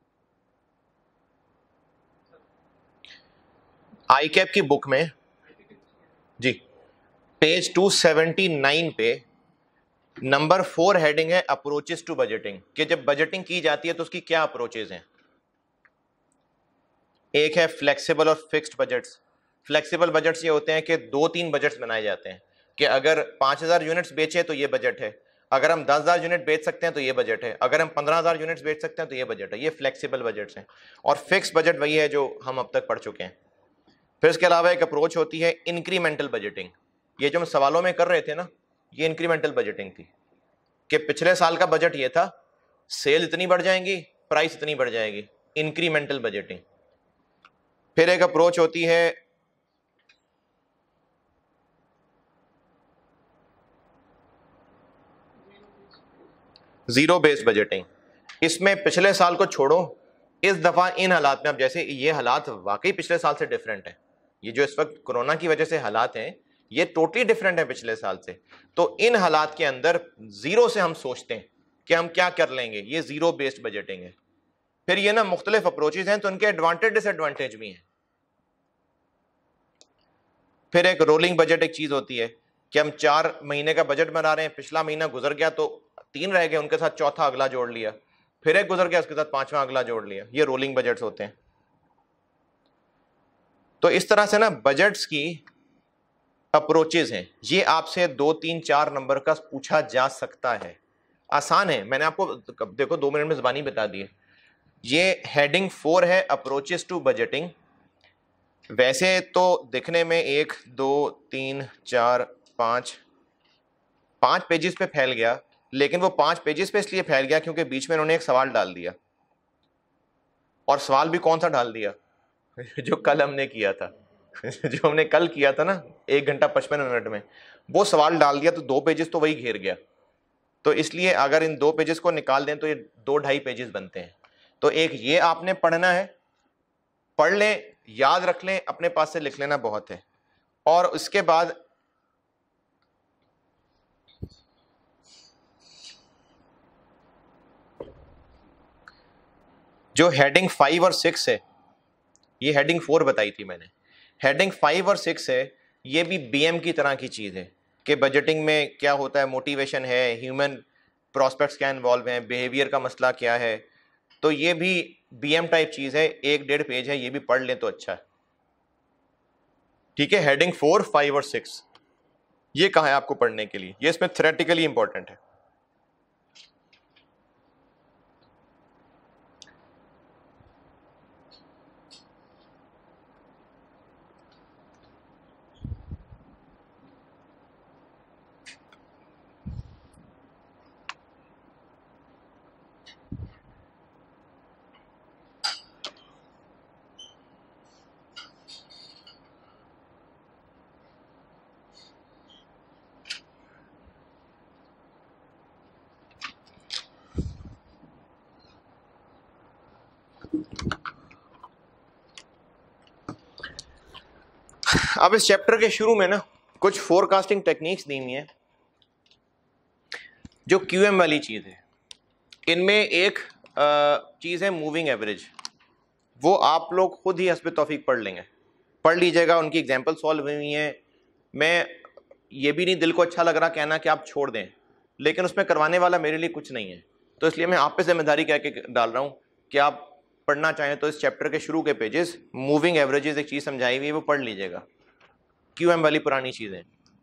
आई कैप की बुक में जी पेज टू सेवेंटी नाइन पे नंबर फोर हेडिंग है अप्रोचेस टू बजटिंग, कि जब बजटिंग की जाती है तो उसकी क्या अप्रोचेस हैं। एक है फ्लेक्सिबल और फिक्स्ड बजट्स। फ्लेक्सिबल बजट्स ये होते हैं कि दो तीन बजट्स बनाए जाते हैं कि अगर पांच हजार यूनिट्स बेचे तो ये बजट है, अगर हम दस हजार यूनिट बेच सकते हैं तो ये बजट है, अगर हम पंद्रह हजार यूनिट्स बेच सकते हैं तो ये बजट है। ये फ्लेक्सिबल बजट्स हैं। और फिक्स बजट वही है जो हम अब तक पढ़ चुके हैं। फिर इसके अलावा एक अप्रोच होती है इंक्रीमेंटल बजटिंग। ये जो हम सवालों में कर रहे थे ना, ये इंक्रीमेंटल बजटिंग थी कि पिछले साल का बजट ये था, सेल इतनी बढ़ जाएंगी, प्राइस इतनी बढ़ जाएगी, इंक्रीमेंटल बजटिंग। फिर एक अप्रोच होती है जीरो बेस्ड बजटिंग। इसमें पिछले साल को छोड़ो, इस दफा इन हालात में, अब जैसे ये हालात वाकई पिछले साल से डिफरेंट है, ये जो इस वक्त कोरोना की वजह से हालात हैं ये टोटली डिफरेंट है पिछले साल से, तो इन हालात के अंदर जीरो से हम सोचते हैं कि हम क्या कर लेंगे, ये जीरो बेस्ड बजटिंग है। फिर ये ना मुख्तलिफ अप्रोचेज हैं तो उनके एडवांटेज डिसएडवांटेज भी हैं। फिर एक रोलिंग बजट एक चीज होती है कि हम चार महीने का बजट बना रहे हैं, पिछला महीना गुजर गया तो तीन रह गए, उनके साथ चौथा अगला जोड़ लिया, फिर एक गुजर गया उसके साथ पांचवा अगला जोड़ लिया। ये रोलिंग बजट्स होते हैं। तो इस तरह से ना बजट्स की अप्रोचेज हैं। ये आपसे दो तीन चार नंबर का पूछा जा सकता है, आसान है। मैंने आपको देखो दो मिनट में ज़बानी बता दी है। ये हेडिंग फोर है अप्रोचेस टू बजटिंग। वैसे तो दिखने में एक दो तीन चार पाँच पाँच पेजेस पे फैल गया, लेकिन वो पाँच पेजेस पे इसलिए फैल गया क्योंकि बीच में उन्होंने एक सवाल डाल दिया। और सवाल भी कौन सा डाल दिया जो कल हमने किया था जो हमने कल किया था ना एक घंटा पचपन मिनट में, वो सवाल डाल दिया, तो दो पेजेस तो वही घेर गया। तो इसलिए अगर इन दो पेजेस को निकाल दें तो ये दो ढाई पेजेस बनते हैं। तो एक ये आपने पढ़ना है, पढ़ लें, याद रख लें, अपने पास से लिख लेना बहुत है। और उसके बाद जो हेडिंग फाइव और सिक्स है, ये हेडिंग फोर बताई थी मैंने, हेडिंग फाइव और सिक्स है, ये भी बीएम की तरह की चीज है कि बजटिंग में क्या होता है, मोटिवेशन है, ह्यूमन प्रोस्पेक्ट्स क्या इन्वॉल्व हैं, बिहेवियर का मसला क्या है। तो ये भी बीएम टाइप चीज है, एक डेढ़ पेज है, ये भी पढ़ लें तो अच्छा है। ठीक है, हेडिंग फोर फाइव और सिक्स ये कहाँ है आपको पढ़ने के लिए, ये इसमें थ्योरेटिकली इंपॉर्टेंट है। अब इस चैप्टर के शुरू में ना कुछ फोरकास्टिंग टेक्निक्स दी हुई हैं जो क्यूएम वाली चीज है। इनमें एक चीज है मूविंग एवरेज, वो आप लोग खुद ही हस्बे तौफीक पढ़ लेंगे, पढ़ लीजिएगा, उनकी एग्जांपल सॉल्व हुई हैं। मैं ये भी नहीं दिल को अच्छा लग रहा कहना कि आप छोड़ दें, लेकिन उसमें करवाने वाला मेरे लिए कुछ नहीं है। तो इसलिए मैं आप पे जिम्मेदारी कह के डाल रहा हूं कि आप पढ़ना चाहें तो इस चैप्टर के शुरू के पेजेस, मूविंग एवरेजेस एक चीज समझाई हुई है वो पढ़ लीजिएगा, क्यूएम वाली पुरानी चीजें।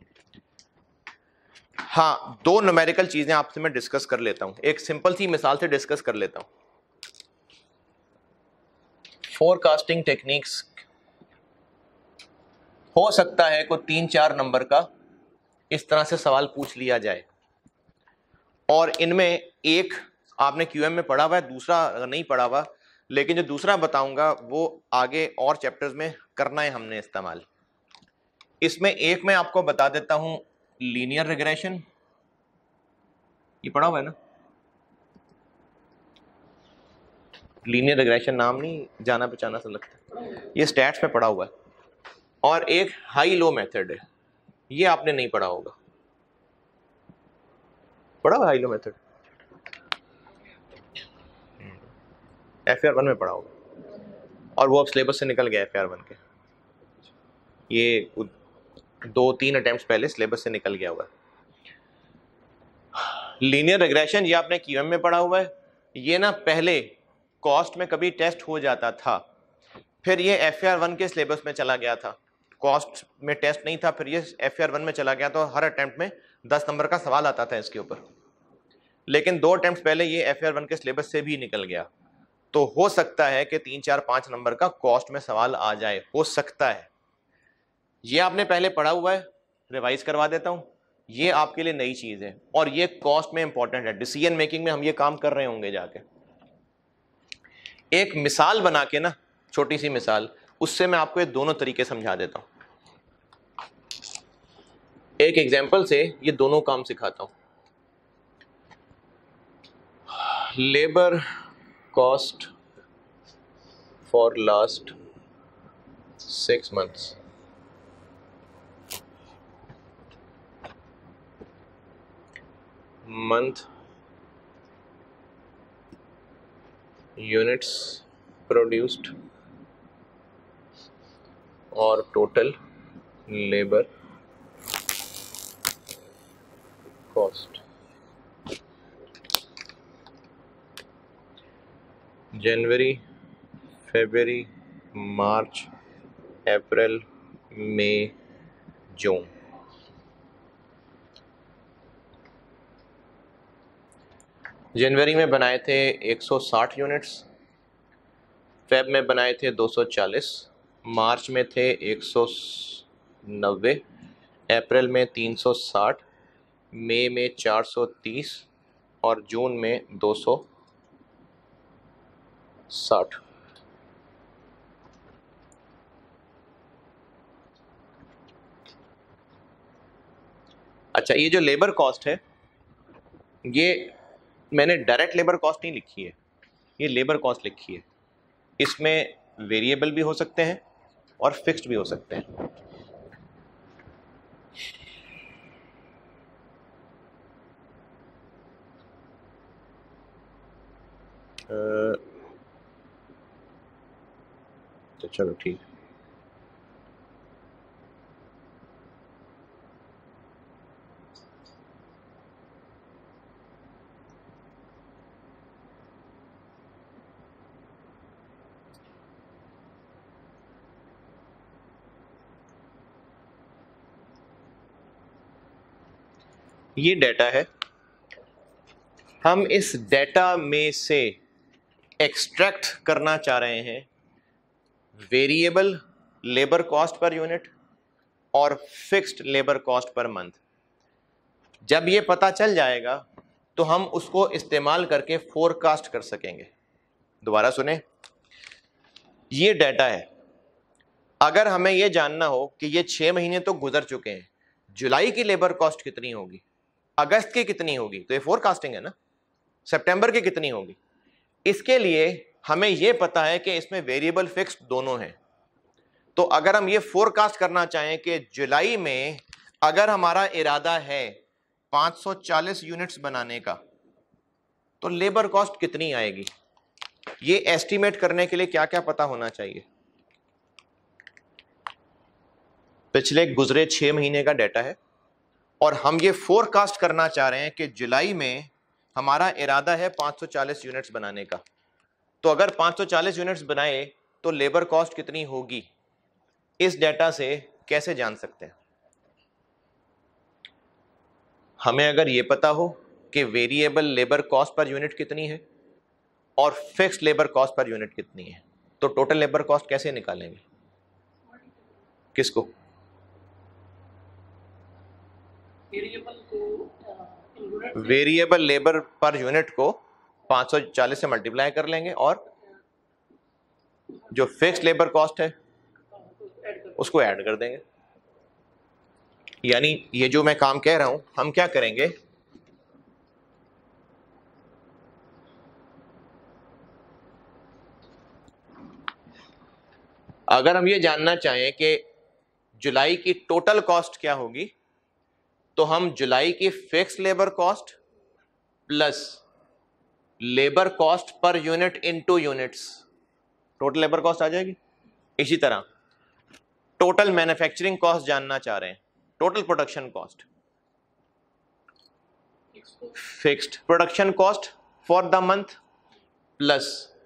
हाँ, दो न्यूमेरिकल चीजें आपसे मैं डिस्कस कर लेता हूं, एक सिंपल सी मिसाल से डिस्कस कर लेता हूं। फोरकास्टिंग टेक्निक्स, हो सकता है कोई तीन चार नंबर का इस तरह से सवाल पूछ लिया जाए, और इनमें एक आपने क्यूएम में पढ़ा हुआ है, दूसरा नहीं पढ़ा हुआ, लेकिन जो दूसरा बताऊंगा वो आगे और चैप्टर्स में करना है हमने इस्तेमाल। इसमें एक मैं आपको बता देता हूं, लीनियर रिग्रेशन, ये पढ़ा हुआ है ना, लीनियर रिग्रेशन नाम नहीं जाना पहचाना सा लगता है, ये स्टैट्स में पढ़ा हुआ है। और एक हाई लो मेथड है, ये आपने नहीं पढ़ा होगा, पढ़ा हुआ high low method, F R one में पढ़ा होगा, और वो अब सिलेबस से निकल गया एफ आर वन के, ये दो तीन अटेम्प्ट पहले सिलेबस से निकल गया हुआ। लीनियर रिग्रेशन ये आपने क्यूएम में पढ़ा हुआ है, ये ना पहले कॉस्ट में कभी टेस्ट हो जाता था, फिर ये एफ आर वन के सिलेबस में चला गया था, कॉस्ट में टेस्ट नहीं था, फिर ये एफ आर वन में चला गया, तो हर अटेम्प्ट में दस नंबर का सवाल आता था इसके ऊपर, लेकिन दो अटेम्प्ट पहले ये एफ आर वन के सिलेबस से भी निकल गया। तो हो सकता है कि तीन चार पांच नंबर का कॉस्ट में सवाल आ जाए, हो सकता है। ये आपने पहले पढ़ा हुआ है, रिवाइज करवा देता हूं, ये आपके लिए नई चीज है और ये कॉस्ट में इंपॉर्टेंट है, डिसीजन मेकिंग में हम ये काम कर रहे होंगे जाके। एक मिसाल बना के ना, छोटी सी मिसाल, उससे मैं आपको ये दोनों तरीके समझा देता हूं। एक एग्जांपल से ये दोनों काम सिखाता हूं। Labour cost for last six months, month units produced और टोटल लेबर कॉस्ट। जनवरी, फरवरी, मार्च, अप्रैल, मई, जून। जनवरी में बनाए थे एक सौ साठ यूनिट्स, फेब में बनाए थे दो सौ चालीस, मार्च में थे एक सौ नब्बे, अप्रैल में तीन सौ साठ, मई में चार सौ तीस और जून में दो सौ साठ। अच्छा, ये जो लेबर कॉस्ट है, ये मैंने डायरेक्ट लेबर कॉस्ट नहीं लिखी है, ये लेबर कॉस्ट लिखी है। इसमें वेरिएबल भी हो सकते हैं और फिक्स्ड भी हो सकते हैं। तो चलो ठीक, ये डेटा है, हम इस डेटा में से एक्सट्रैक्ट करना चाह रहे हैं variable labour cost per unit और fixed labour cost per month. जब ये पता चल जाएगा तो हम उसको इस्तेमाल करके फोरकास्ट कर सकेंगे। दोबारा सुने, ये डेटा है, अगर हमें ये जानना हो कि ये छह महीने तो गुजर चुके हैं, जुलाई की लेबर कॉस्ट कितनी होगी, अगस्त की कितनी होगी, तो ये फोरकास्टिंग है ना, सितंबर की कितनी होगी, इसके लिए हमें यह पता है कि इसमें वेरिएबल फिक्स्ड दोनों हैं। तो अगर हम ये फोरकास्ट करना चाहें कि जुलाई में अगर हमारा इरादा है पाँच सौ चालीस यूनिट्स बनाने का, तो लेबर कॉस्ट कितनी आएगी, ये एस्टीमेट करने के लिए क्या क्या पता होना चाहिए। पिछले गुजरे छह महीने का डेटा है और हम ये फोरकास्ट करना चाह रहे हैं कि जुलाई में हमारा इरादा है पाँच सौ चालीस यूनिट्स बनाने का। तो अगर पाँच सौ चालीस यूनिट्स बनाए तो लेबर कॉस्ट कितनी होगी, इस डेटा से कैसे जान सकते हैं? हमें अगर ये पता हो कि variable labour cost per unit कितनी है और fixed labour cost per unit कितनी है, तो टोटल लेबर कॉस्ट कैसे निकालेंगे? किसको? वेरिएबल लेबर पर यूनिट को पाँच सौ चालीस से मल्टीप्लाई कर लेंगे और जो फिक्स्ड लेबर कॉस्ट है उसको ऐड कर देंगे। यानी ये जो मैं काम कह रहा हूं, हम क्या करेंगे, अगर हम ये जानना चाहें कि जुलाई की टोटल कॉस्ट क्या होगी, तो हम जुलाई की fix labour cost plus labour cost per unit into units, total labour cost आ जाएगी। इसी तरह टोटल मैन्युफैक्चरिंग कॉस्ट जानना चाह रहे हैं, total production cost, fixed production cost for the month plus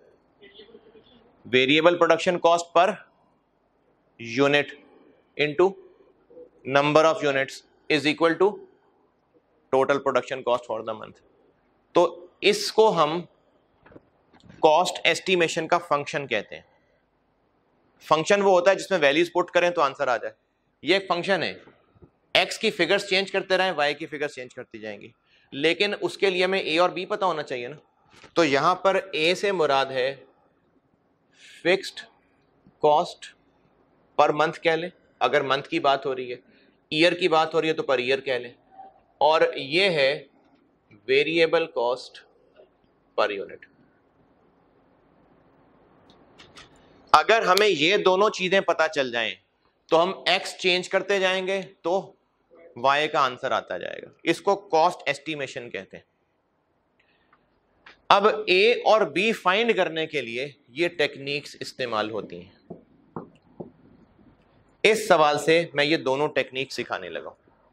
variable production cost per unit into number of units is equal to total production cost for the month. तो इसको हम कॉस्ट एस्टिमेशन का फंक्शन कहते हैं। फंक्शन वो होता है जिसमें वैल्यूज पुट करें तो आंसर आ जाए। ये एक फंक्शन है, एक्स की फिगर्स चेंज करते रहें, वाई की फिगर्स चेंज करती जाएंगी, लेकिन उसके लिए हमें ए और बी पता होना चाहिए ना। तो यहां पर ए से मुराद है फिक्स्ड कॉस्ट पर मंथ कह लें, अगर मंथ की बात हो रही है, ईयर की बात हो रही है तो पर ईयर कह लें, और ये है वेरिएबल कॉस्ट पर यूनिट। अगर हमें ये दोनों चीजें पता चल जाएं तो हम x चेंज करते जाएंगे तो y का आंसर आता जाएगा। इसको कॉस्ट एस्टिमेशन कहते हैं। अब a और b फाइंड करने के लिए ये टेक्निक्स इस्तेमाल होती हैं। इस सवाल से मैं ये दोनों टेक्निक सिखाने लगा।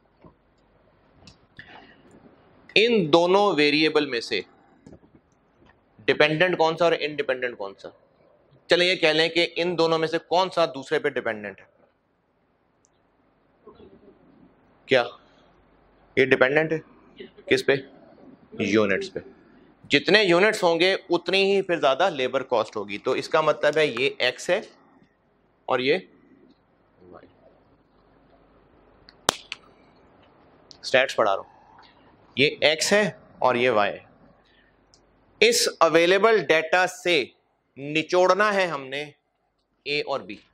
इन दोनों वेरिएबल में से डिपेंडेंट कौन सा और इंडिपेंडेंट कौन सा? चलिए ये कह लें कि इन दोनों में से कौन सा दूसरे पे डिपेंडेंट है? क्या ये डिपेंडेंट है? किस पे? यूनिट्स पे। जितने यूनिट्स होंगे उतनी ही फिर ज्यादा लेबर कॉस्ट होगी। तो इसका मतलब है ये एक्स है और ये वाई। स्टैट्स पढ़ा रहा हूं, ये एक्स है और ये वाई है। इस अवेलेबल डेटा से निचोड़ना है हमने ए और बी।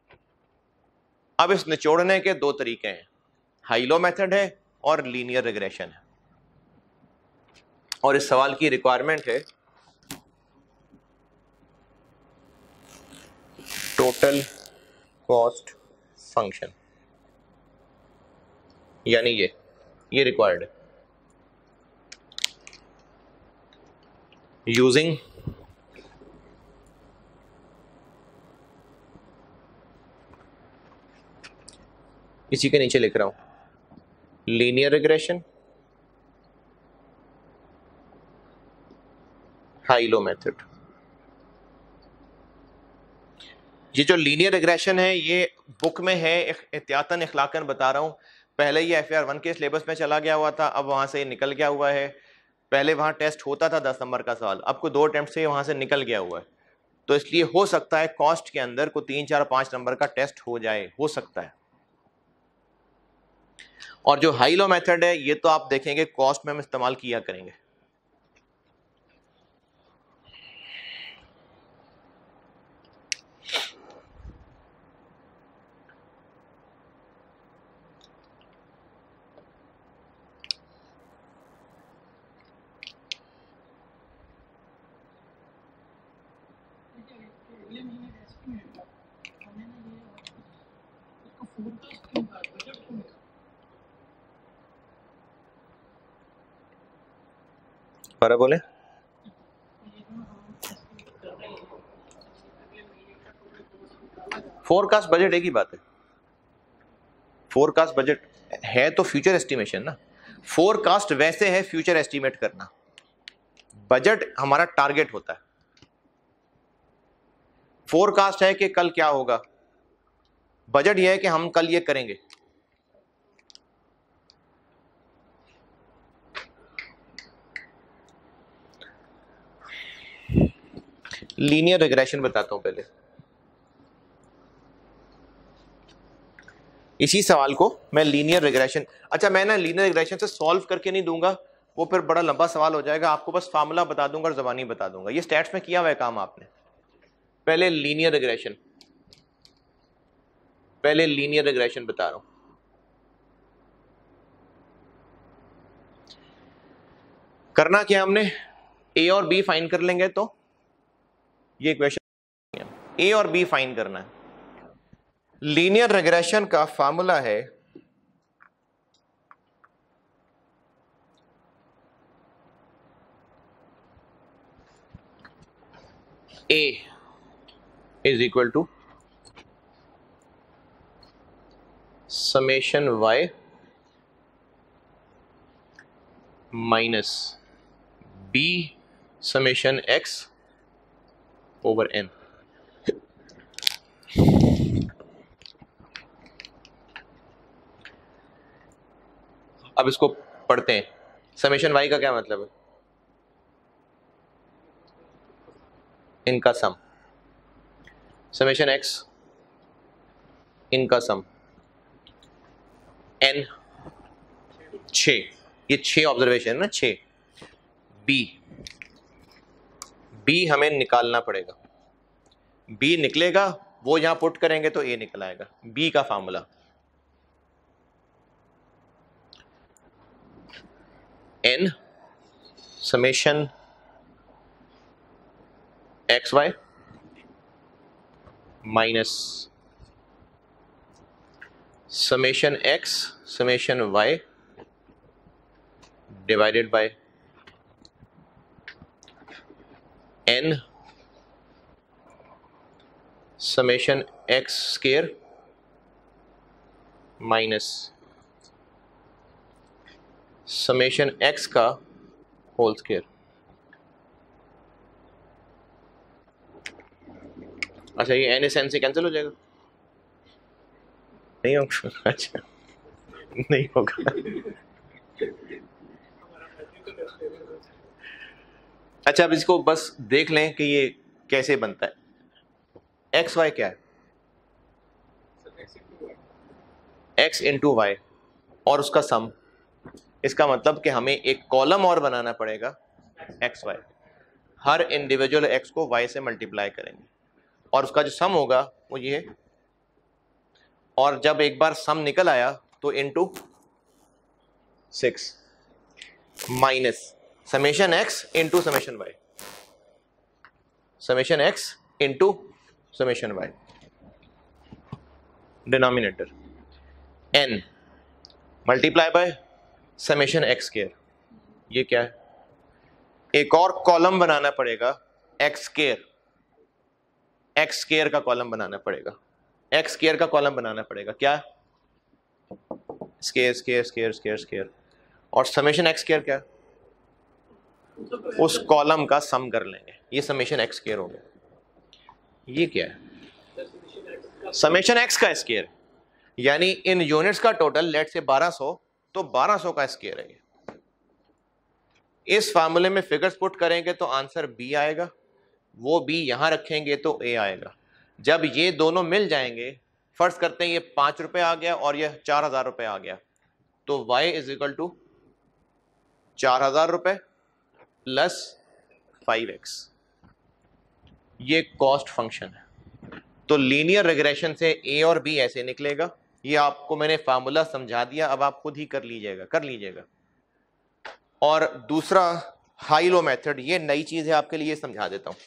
अब इस निचोड़ने के दो तरीके हैं, हाइलो मेथड है और लीनियर रिग्रेशन है। और इस सवाल की रिक्वायरमेंट है टोटल कॉस्ट फंक्शन, यानी ये ये रिक्वायर्ड है यूजिंग इसी के नीचे लिख रहा हूं लीनियर रिग्रेशन, हाइलो मेथड। ये जो लीनियर रिग्रेशन है ये बुक में है, एहतियातन इखलाकन बता रहा हूं। पहले ये एफ आर वन के सिलेबस में चला गया हुआ था, अब वहां से निकल गया हुआ है। पहले वहां टेस्ट होता था दस नंबर का सवाल, अब को दो अटेम्प्ट से वहां से निकल गया हुआ है। तो इसलिए हो सकता है कॉस्ट के अंदर को तीन चार पांच नंबर का टेस्ट हो जाए, हो सकता है। और जो हाइलो मेथड है ये तो आप देखेंगे कॉस्ट में हम इस्तेमाल किया करेंगे। पर बोले फोरकास्ट बजट एक ही बात है। फोरकास्ट बजट है तो फ्यूचर एस्टिमेशन ना, फोरकास्ट वैसे है फ्यूचर एस्टिमेट करना, बजट हमारा टारगेट होता है, फोरकास्ट है कि कल क्या होगा, बजट यह है कि हम कल ये करेंगे। लीनियर रिग्रेशन बताता हूं पहले। इसी सवाल को मैं लीनियर रिग्रेशन, अच्छा मैं ना लीनियर रिग्रेशन से सॉल्व करके नहीं दूंगा, वो फिर बड़ा लंबा सवाल हो जाएगा, आपको बस फार्मूला बता दूंगा और जबानी बता दूंगा। ये स्टैट्स में किया हुआ है काम आपने। पहले लीनियर रिग्रेशन, पहले लीनियर रिग्रेशन बता रहा हूं। करना क्या हमने, ए और बी फाइंड कर लेंगे, तो ये क्वेश्चन ए और बी फाइंड करना है। लीनियर रिग्रेशन का फार्मूला है a is equal to summation y minus b summation x over n. अब इसको पढ़ते हैं। समेशन वाई का क्या मतलब है, इनका सम, समेशन एक्स इनका सम, एन छ, ये छह ऑब्जर्वेशन है ना, छह। बी, बी हमें निकालना पड़ेगा, बी निकलेगा वो यहां पुट करेंगे तो ए निकल आएगा। बी का formula n summation x y minus summation x summation y divided by n summation x square minus summation x का होल स्क्वायर। अच्छा ये एन एस एन से कैंसिल हो जाएगा, नहीं होगा, अच्छा नहीं होगा। अच्छा अब इसको बस देख लें कि ये कैसे बनता है। एक्स वाई क्या है, एक्स इंटू वाई और उसका सम, इसका मतलब कि हमें एक कॉलम और बनाना पड़ेगा एक्स वाई, हर इंडिविजुअल एक्स को वाई से मल्टीप्लाई करेंगे और उसका जो सम होगा वो ये है, और जब एक बार सम निकल आया तो into six minus summation x into summation y, summation x into summation y, denominator n multiply by summation x square. ये क्या है, एक और कॉलम बनाना पड़ेगा एक्स स्क्वायर, एक्स स्क्वायर का कॉलम बनाना पड़ेगा, एक्स स्क्वायर का कॉलम बनाना पड़ेगा, क्या square square square square square, और समेशन एक्स स्क्वायर क्या, उस कॉलम का सम कर लेंगे, ये समेशन एक्स स्क्वायर हो गया। ये क्या है, समेशन एक्स का स्क्वायर, यानी इन यूनिट्स का टोटल लेट से बारह सौ, तो बारह सौ का स्क्वायर है ये। इस फार्मूले में फिगर्स पुट करेंगे तो आंसर बी आएगा, वो बी यहां रखेंगे तो ए आएगा। जब ये दोनों मिल जाएंगे, फर्ज करते हैं ये पांच रुपए आ गया और ये चार हजार रुपए आ गया, तो y इज इक्वल टू चार हजार रुपए प्लस फाइव एक्स, ये कॉस्ट फंक्शन है। तो लीनियर रिग्रेशन से ए और बी ऐसे निकलेगा, ये आपको मैंने फार्मूला समझा दिया, अब आप खुद ही कर लीजिएगा कर लीजिएगा। और दूसरा हाई लो मेथड, ये नई चीज है आपके लिए, समझा देता हूं।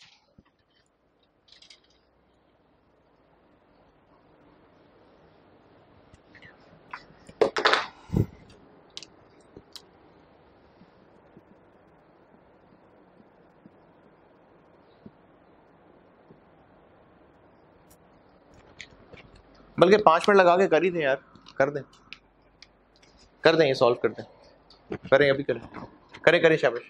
बल्कि पांच मिनट लगा के कर ही दें यार, कर दें। कर दें, ये सॉल्व कर दें, करें अभी करें करें करें शाबाश।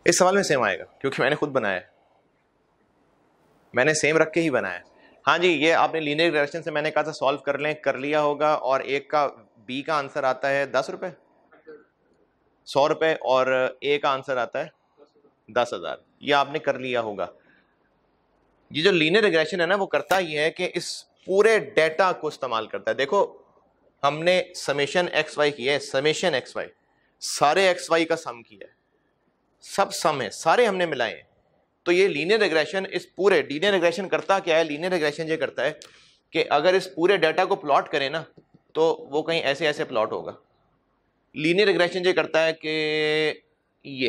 इस सवाल में सेम आएगा क्योंकि मैंने खुद बनाया है, मैंने सेम रख के ही बनाया है। हाँ जी, ये आपने लीनियर रिग्रेशन से मैंने कहा था सॉल्व कर लें, कर लिया होगा। और एक का बी का आंसर आता है दस रुपए सौ रुपए और ए का आंसर आता है दस हजार, ये आपने कर लिया होगा। ये जो लीनियर रिग्रेशन है ना वो करता ये है कि इस पूरे डेटा को इस्तेमाल करता है। देखो हमने समेशन एक्स वाई किया है, समेशन एक्स वाई, सारे एक्स वाई का सम किया है, सब सम है, सारे हमने मिलाए हैं। तो ये लीनियर रिग्रेशन इस पूरे लीनियर रिग्रेशन करता क्या है, लीनियर रिग्रेशन ये करता है कि अगर इस पूरे डाटा को प्लॉट करें ना तो वो कहीं ऐसे ऐसे प्लॉट होगा। लीनियर रिग्रेशन ये करता है कि ये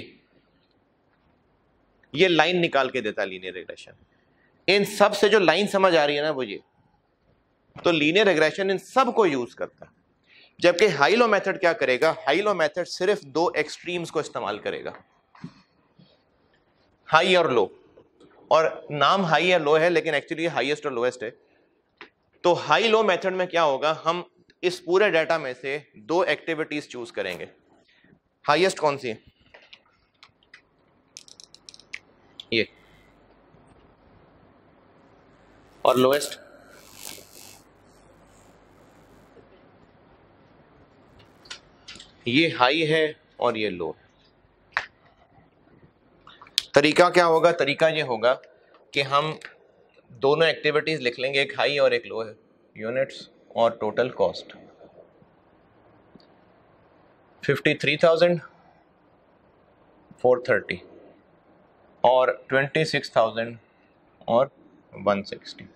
ये लाइन निकाल के देता है लीनियर रिग्रेशन। इन सब से जो लाइन समझ आ रही है ना वो ये, तो लीनियर रिग्रेशन इन सब को यूज करता है। जबकि हाई लो मेथड क्या करेगा, हाई लो मेथड सिर्फ दो एक्सट्रीम्स को इस्तेमाल करेगा, हाई और लो। और नाम हाई या लो है लेकिन एक्चुअली हाईएस्ट और लोएस्ट है। तो हाई लो मेथड में क्या होगा, हम इस पूरे डाटा में से दो एक्टिविटीज चूज करेंगे। हाईएस्ट कौन सी है, ये, और लोएस्ट ये हाई है और ये लो। तरीका क्या होगा, तरीका ये होगा कि हम दोनों एक्टिविटीज लिख लेंगे, एक हाई और एक लो है, यूनिट्स और total cost fifty three thousand four thirty और ट्वेंटी सिक्स थाउजेंड और वन सिक्सटी।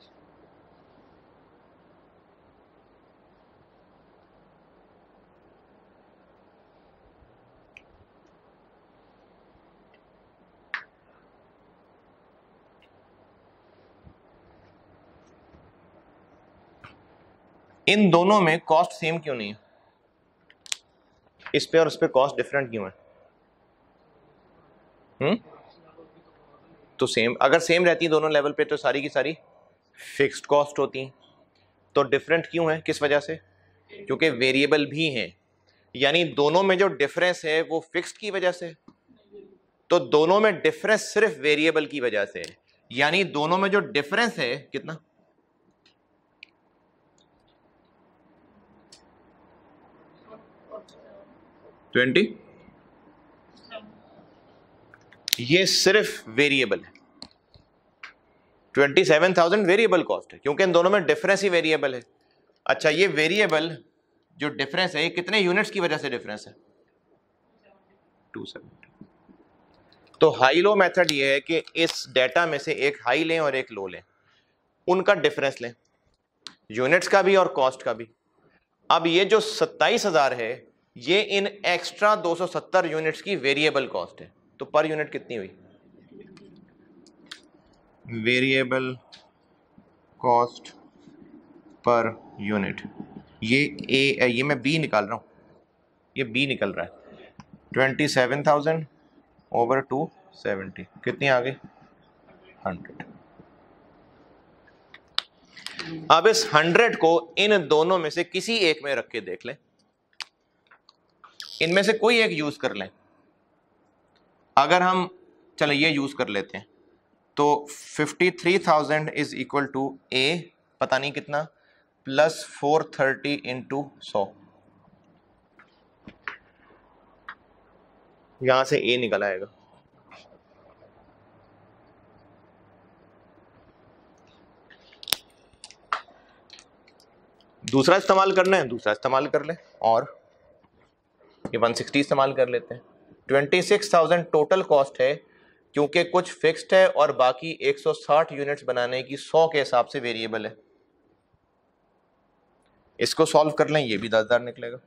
इन दोनों में कॉस्ट सेम क्यों नहीं है, इस पे और उस पे कॉस्ट डिफरेंट क्यों है? हम्म तो सेम, अगर सेम रहती है दोनों लेवल पे तो सारी की सारी फिक्स्ड कॉस्ट होती हैं। तो डिफरेंट क्यों है, किस वजह से? क्योंकि वेरिएबल भी हैं, यानी दोनों में जो डिफरेंस है वो फिक्स्ड की वजह से। तो दोनों में डिफरेंस सिर्फ वेरिएबल की वजह से है, यानी दोनों में जो डिफरेंस है कितना, ट्वेंटी, ये सिर्फ वेरिएबल है। Twenty seven thousand variable cost है क्योंकि इन दोनों में डिफरेंस ही वेरिएबल है। अच्छा, ये वेरिएबल जो डिफरेंस है ये कितने यूनिट्स की वजह से डिफरेंस है, टू सेवेंटी। तो हाई लो मेथड ये है कि इस डेटा में से एक हाई लें और एक लो लें, उनका डिफरेंस लें, यूनिट्स का भी और कॉस्ट का भी। अब ये जो सत्ताईस हजार है ये इन एक्स्ट्रा दो सौ सत्तर यूनिट्स की वेरिएबल कॉस्ट है। तो पर यूनिट कितनी हुई, वेरिएबल कॉस्ट पर यूनिट, ये ए, ये मैं बी निकाल रहा हूं, ये बी निकल रहा है। Twenty seven thousand over two seventy कितनी आ गई, हंड्रेड। अब इस हंड्रेड को इन दोनों में से किसी एक में रख के देख लें, इनमें से कोई एक यूज कर लें। अगर हम चलो ये यूज कर लेते हैं तो fifty three thousand is equal to a, पता नहीं कितना, प्लस फोर थर्टी इंटू सौ, यहां से ए निकल आएगा। दूसरा इस्तेमाल करना है, दूसरा इस्तेमाल कर ले, और ये वन सिक्सटी इस्तेमाल कर लेते हैं। Twenty six thousand total cost है क्योंकि कुछ फिक्स्ड है और बाकी एक सौ साठ यूनिट्स बनाने की सौ के हिसाब से वेरिएबल है। इसको सॉल्व कर लें, ये भी दस हजार निकलेगा।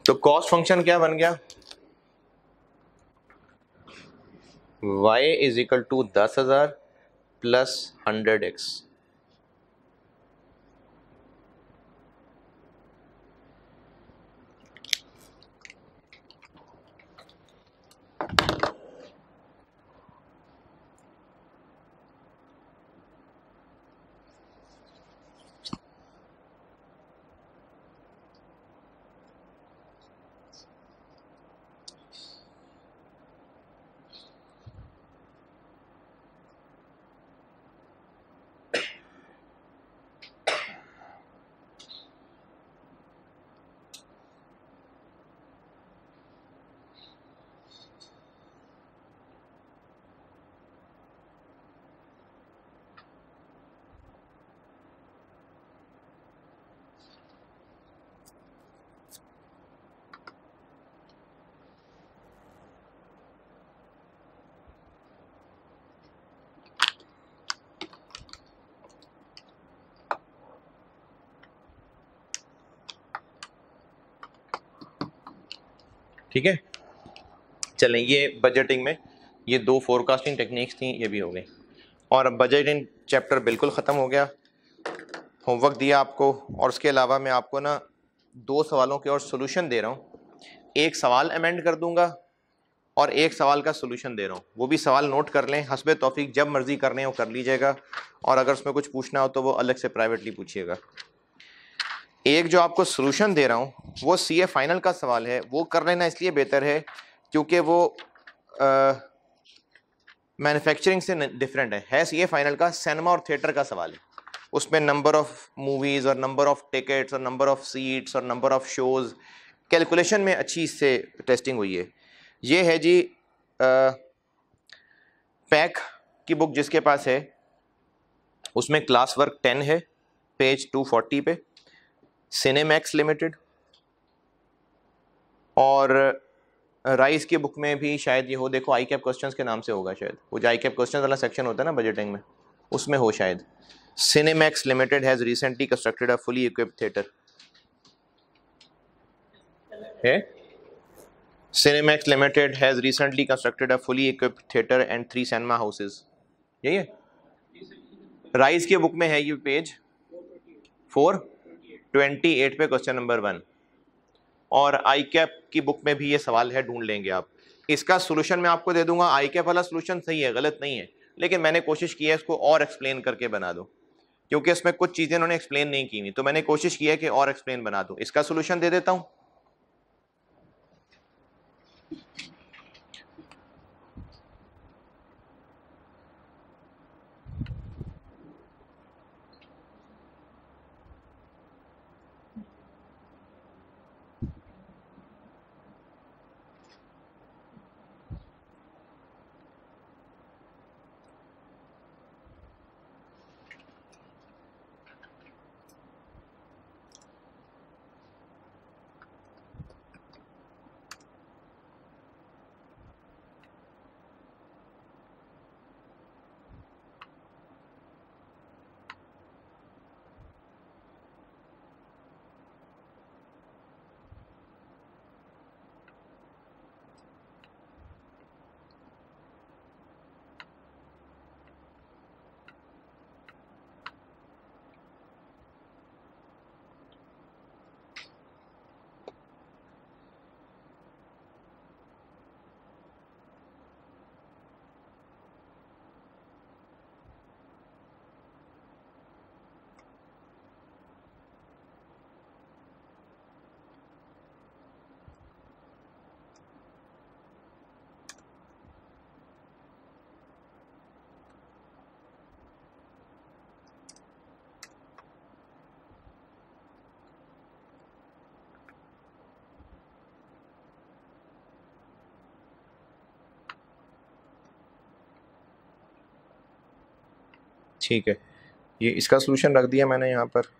तो कॉस्ट फंक्शन क्या बन गया, y इज इक्वल टू दस हजार प्लस हंड्रेड एक्स। ठीक है, चलें, ये बजटिंग में ये दो फोरकास्टिंग टेक्निक्स थी, ये भी हो गई। और अब बजटिंग चैप्टर बिल्कुल ख़त्म हो गया, होमवर्क दिया आपको, और उसके अलावा मैं आपको ना दो सवालों के और सोल्यूशन दे रहा हूँ। एक सवाल अमेंड कर दूंगा और एक सवाल का सोल्यूशन दे रहा हूँ, वो भी सवाल नोट कर लें, हस्बे तौफीक जब मर्जी करने हो कर लीजिएगा, और अगर उसमें कुछ पूछना हो तो वो अलग से प्राइवेटली पूछिएगा। एक जो आपको सोल्यूशन दे रहा हूँ वो सी ए फाइनल का सवाल है, वो कर लेना इसलिए बेहतर है क्योंकि वो मैन्युफैक्चरिंग से डिफरेंट है है सी ए फाइनल का सिनेमा और थिएटर का सवाल है। उसमें नंबर ऑफ मूवीज़ और नंबर ऑफ टिकट्स और नंबर ऑफ सीट्स और नंबर ऑफ शोज़ कैलकुलेशन में अच्छी इससे टेस्टिंग हुई है। ये है जी आ, पैक की बुक जिसके पास है, उसमें क्लास वर्क टेन है, पेज टू फोर्टी पे, सिनेमैक्स लिमिटेड। और राइस की बुक में भी शायद ये हो, देखो आई कैप क्वेश्चंस के नाम से होगा शायद, वो जो आई कैप क्वेश्चंस वाला सेक्शन होता है ना बजटिंग में, उसमें हो शायद। Cinemax limited has recently constructed a fully equipped theatre है। Cinemax Limited has recently constructed a fully equipped theater and three cinema houses. यही है, राइस की बुक में है ये पेज फोर ट्वेंटी एट पे क्वेश्चन नंबर वन, और आई कैप की बुक में भी ये सवाल है, ढूंढ लेंगे आप। इसका सोल्यूशन मैं आपको दे दूंगा, आई कैप वाला सोल्यूशन सही है, गलत नहीं है, लेकिन मैंने कोशिश की है इसको और एक्सप्लेन करके बना दूं, क्योंकि इसमें कुछ चीजें उन्होंने एक्सप्लेन नहीं की हुई, तो मैंने कोशिश की है कि और एक्सप्लेन बना दूं। इसका सोल्यूशन दे देता हूं। ठीक है, ये इसका सोल्यूशन रख दिया मैंने यहाँ पर।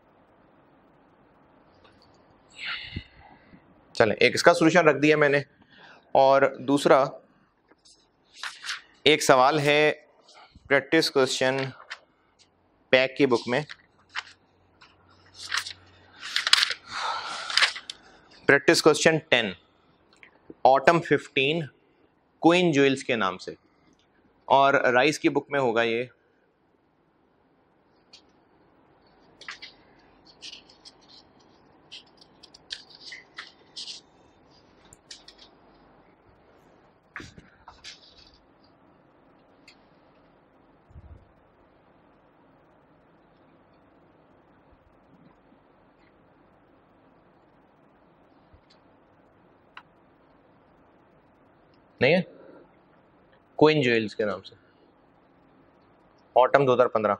चलें, एक इसका सोल्यूशन रख दिया मैंने, और दूसरा एक सवाल है प्रैक्टिस क्वेश्चन पैक की बुक में, practice question ten, autumn fifteen, queen jewels के नाम से, और राइस की बुक में होगा ये। नहीं है, क्वीन ज्वेल्स के नाम से, ऑटम दो हज़ार पंद्रह।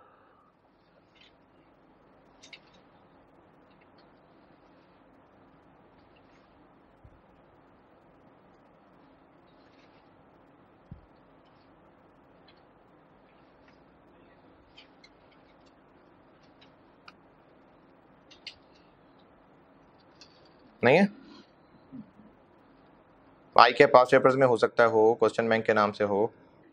नहीं है, आई के पास पेपर्स में हो सकता है हो, क्वेश्चन बैंक के नाम से हो।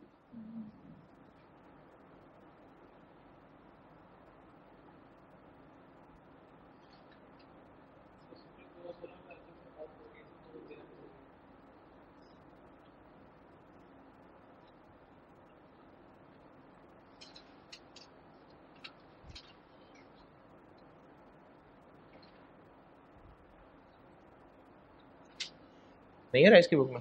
नहीं है राइस की बुक में,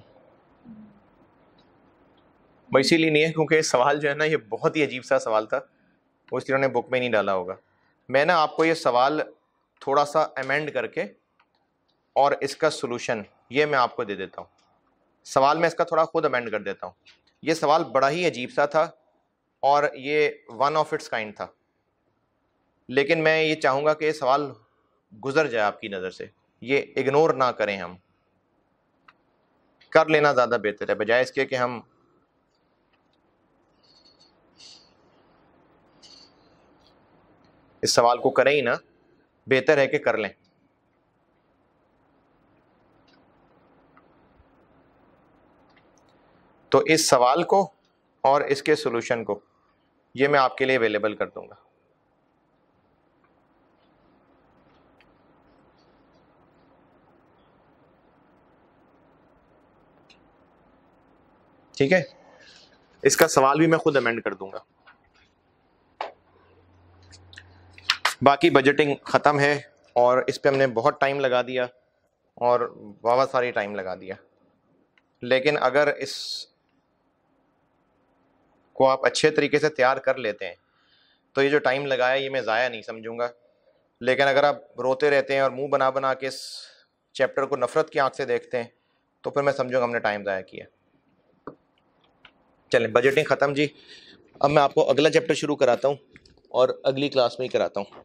वो इसीलिए नहीं है क्योंकि सवाल जो है ना ये बहुत ही अजीब सा सवाल था, वो इसलिए उन्होंने बुक में नहीं डाला होगा। मैं ना आपको ये सवाल थोड़ा सा अमेंड करके और इसका सॉल्यूशन ये मैं आपको दे देता हूँ। सवाल मैं इसका थोड़ा खुद अमेंड कर देता हूँ। ये सवाल बड़ा ही अजीब सा था और ये वन ऑफ इट्स काइंड था, लेकिन मैं ये चाहूँगा कि ये सवाल गुजर जाए आपकी नज़र से, ये इग्नोर ना करें, हम कर लेना ज़्यादा बेहतर है बजाय इसके कि हम इस सवाल को करें ही ना, बेहतर है कि कर लें। तो इस सवाल को और इसके सॉल्यूशन को ये मैं आपके लिए अवेलेबल कर दूंगा। ठीक है, इसका सवाल भी मैं खुद अमेंड कर दूंगा। बाकी बजटिंग ख़त्म है और इस पे हमने बहुत टाइम लगा दिया और बहुत सारी टाइम लगा दिया, लेकिन अगर इस को आप अच्छे तरीके से तैयार कर लेते हैं तो ये जो टाइम लगाया ये मैं ज़ाया नहीं समझूंगा। लेकिन अगर आप रोते रहते हैं और मुंह बना बना के इस चैप्टर को नफ़रत की आंख से देखते हैं तो फिर मैं समझूंगा हमने टाइम ज़ाया किया। चलें, बजटिंग ख़त्म जी। अब मैं आपको अगला चैप्टर शुरू कराता हूँ और अगली क्लास में ही कराता हूँ।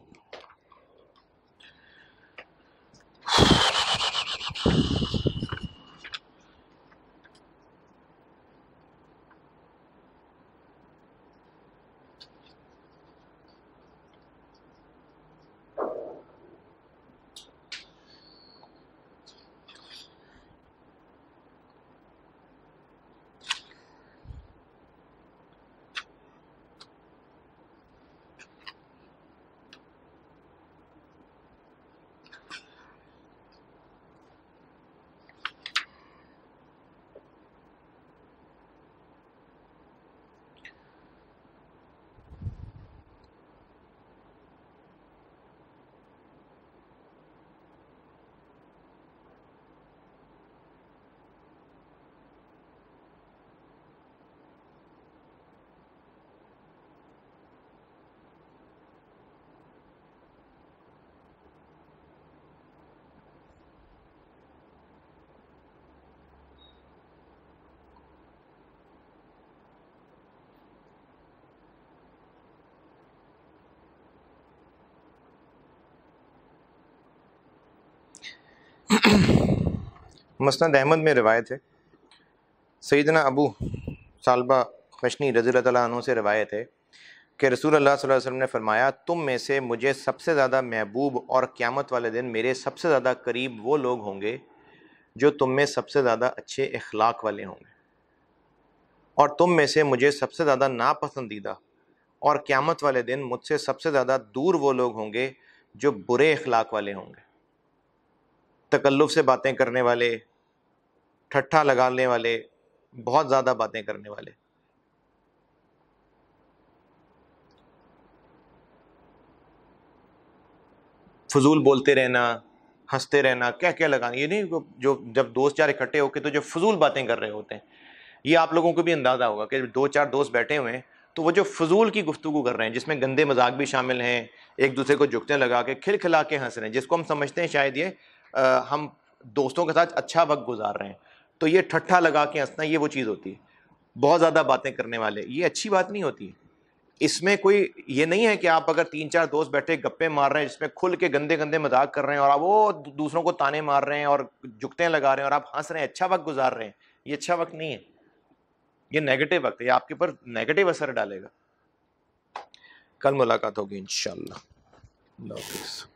मसनद अहमद में रिवायत है, सैयदना अबू सालबा खशनी रज़ियल्लाहु तआला अन्हु से रिवायत है कि रसूल अल्लाह सल्लल्लाहु अलैहि वसल्लम ने फरमाया, तुम में से मुझे सबसे ज़्यादा महबूब और क़यामत वाले दिन मेरे सबसे ज़्यादा करीब वो लोग होंगे जो तुम में सबसे ज़्यादा अच्छे इखलाक वाले होंगे, और तुम में से मुझे सबसे ज़्यादा नापसंदीदा और क़यामत वाले दिन मुझसे सबसे ज़्यादा दूर वो लोग होंगे जो बुरे इखलाक वाले होंगे, तकल्लुफ़ से बातें करने वाले, ठट्ठा लगाने वाले, बहुत ज़्यादा बातें करने वाले। फजूल बोलते रहना, हंसते रहना, क्या क्या लगाना, ये नहीं जो जब दोस्त चार इकट्ठे होकर तो जो फजूल बातें कर रहे होते हैं, ये आप लोगों को भी अंदाज़ा होगा कि दो चार दोस्त बैठे हुए हैं तो वो जो फजूल की गुफ्तगू कर रहे हैं, जिसमें गंदे मजाक भी शामिल हैं, एक दूसरे को जुगते लगा के खिलखिला के हंस रहे हैं, जिसको हम समझते हैं शायद ये आ, हम दोस्तों के साथ अच्छा वक्त गुजार रहे हैं, तो ये ठट्ठा लगा के हंसना, ये वो चीज़ होती है। बहुत ज़्यादा बातें करने वाले, ये अच्छी बात नहीं होती। इसमें कोई ये नहीं है कि आप अगर तीन चार दोस्त बैठे गप्पे मार रहे हैं जिसमें खुल के गंदे गंदे मजाक कर रहे हैं और आप वो दूसरों को ताने मार रहे हैं और जुगतें लगा रहे हैं और आप हंस रहे हैं, अच्छा वक्त गुजार रहे हैं, ये अच्छा वक्त नहीं है, ये नेगेटिव वक्त है, ये आपके ऊपर नेगेटिव असर डालेगा। कल मुलाकात होगी इंशाअल्लाह।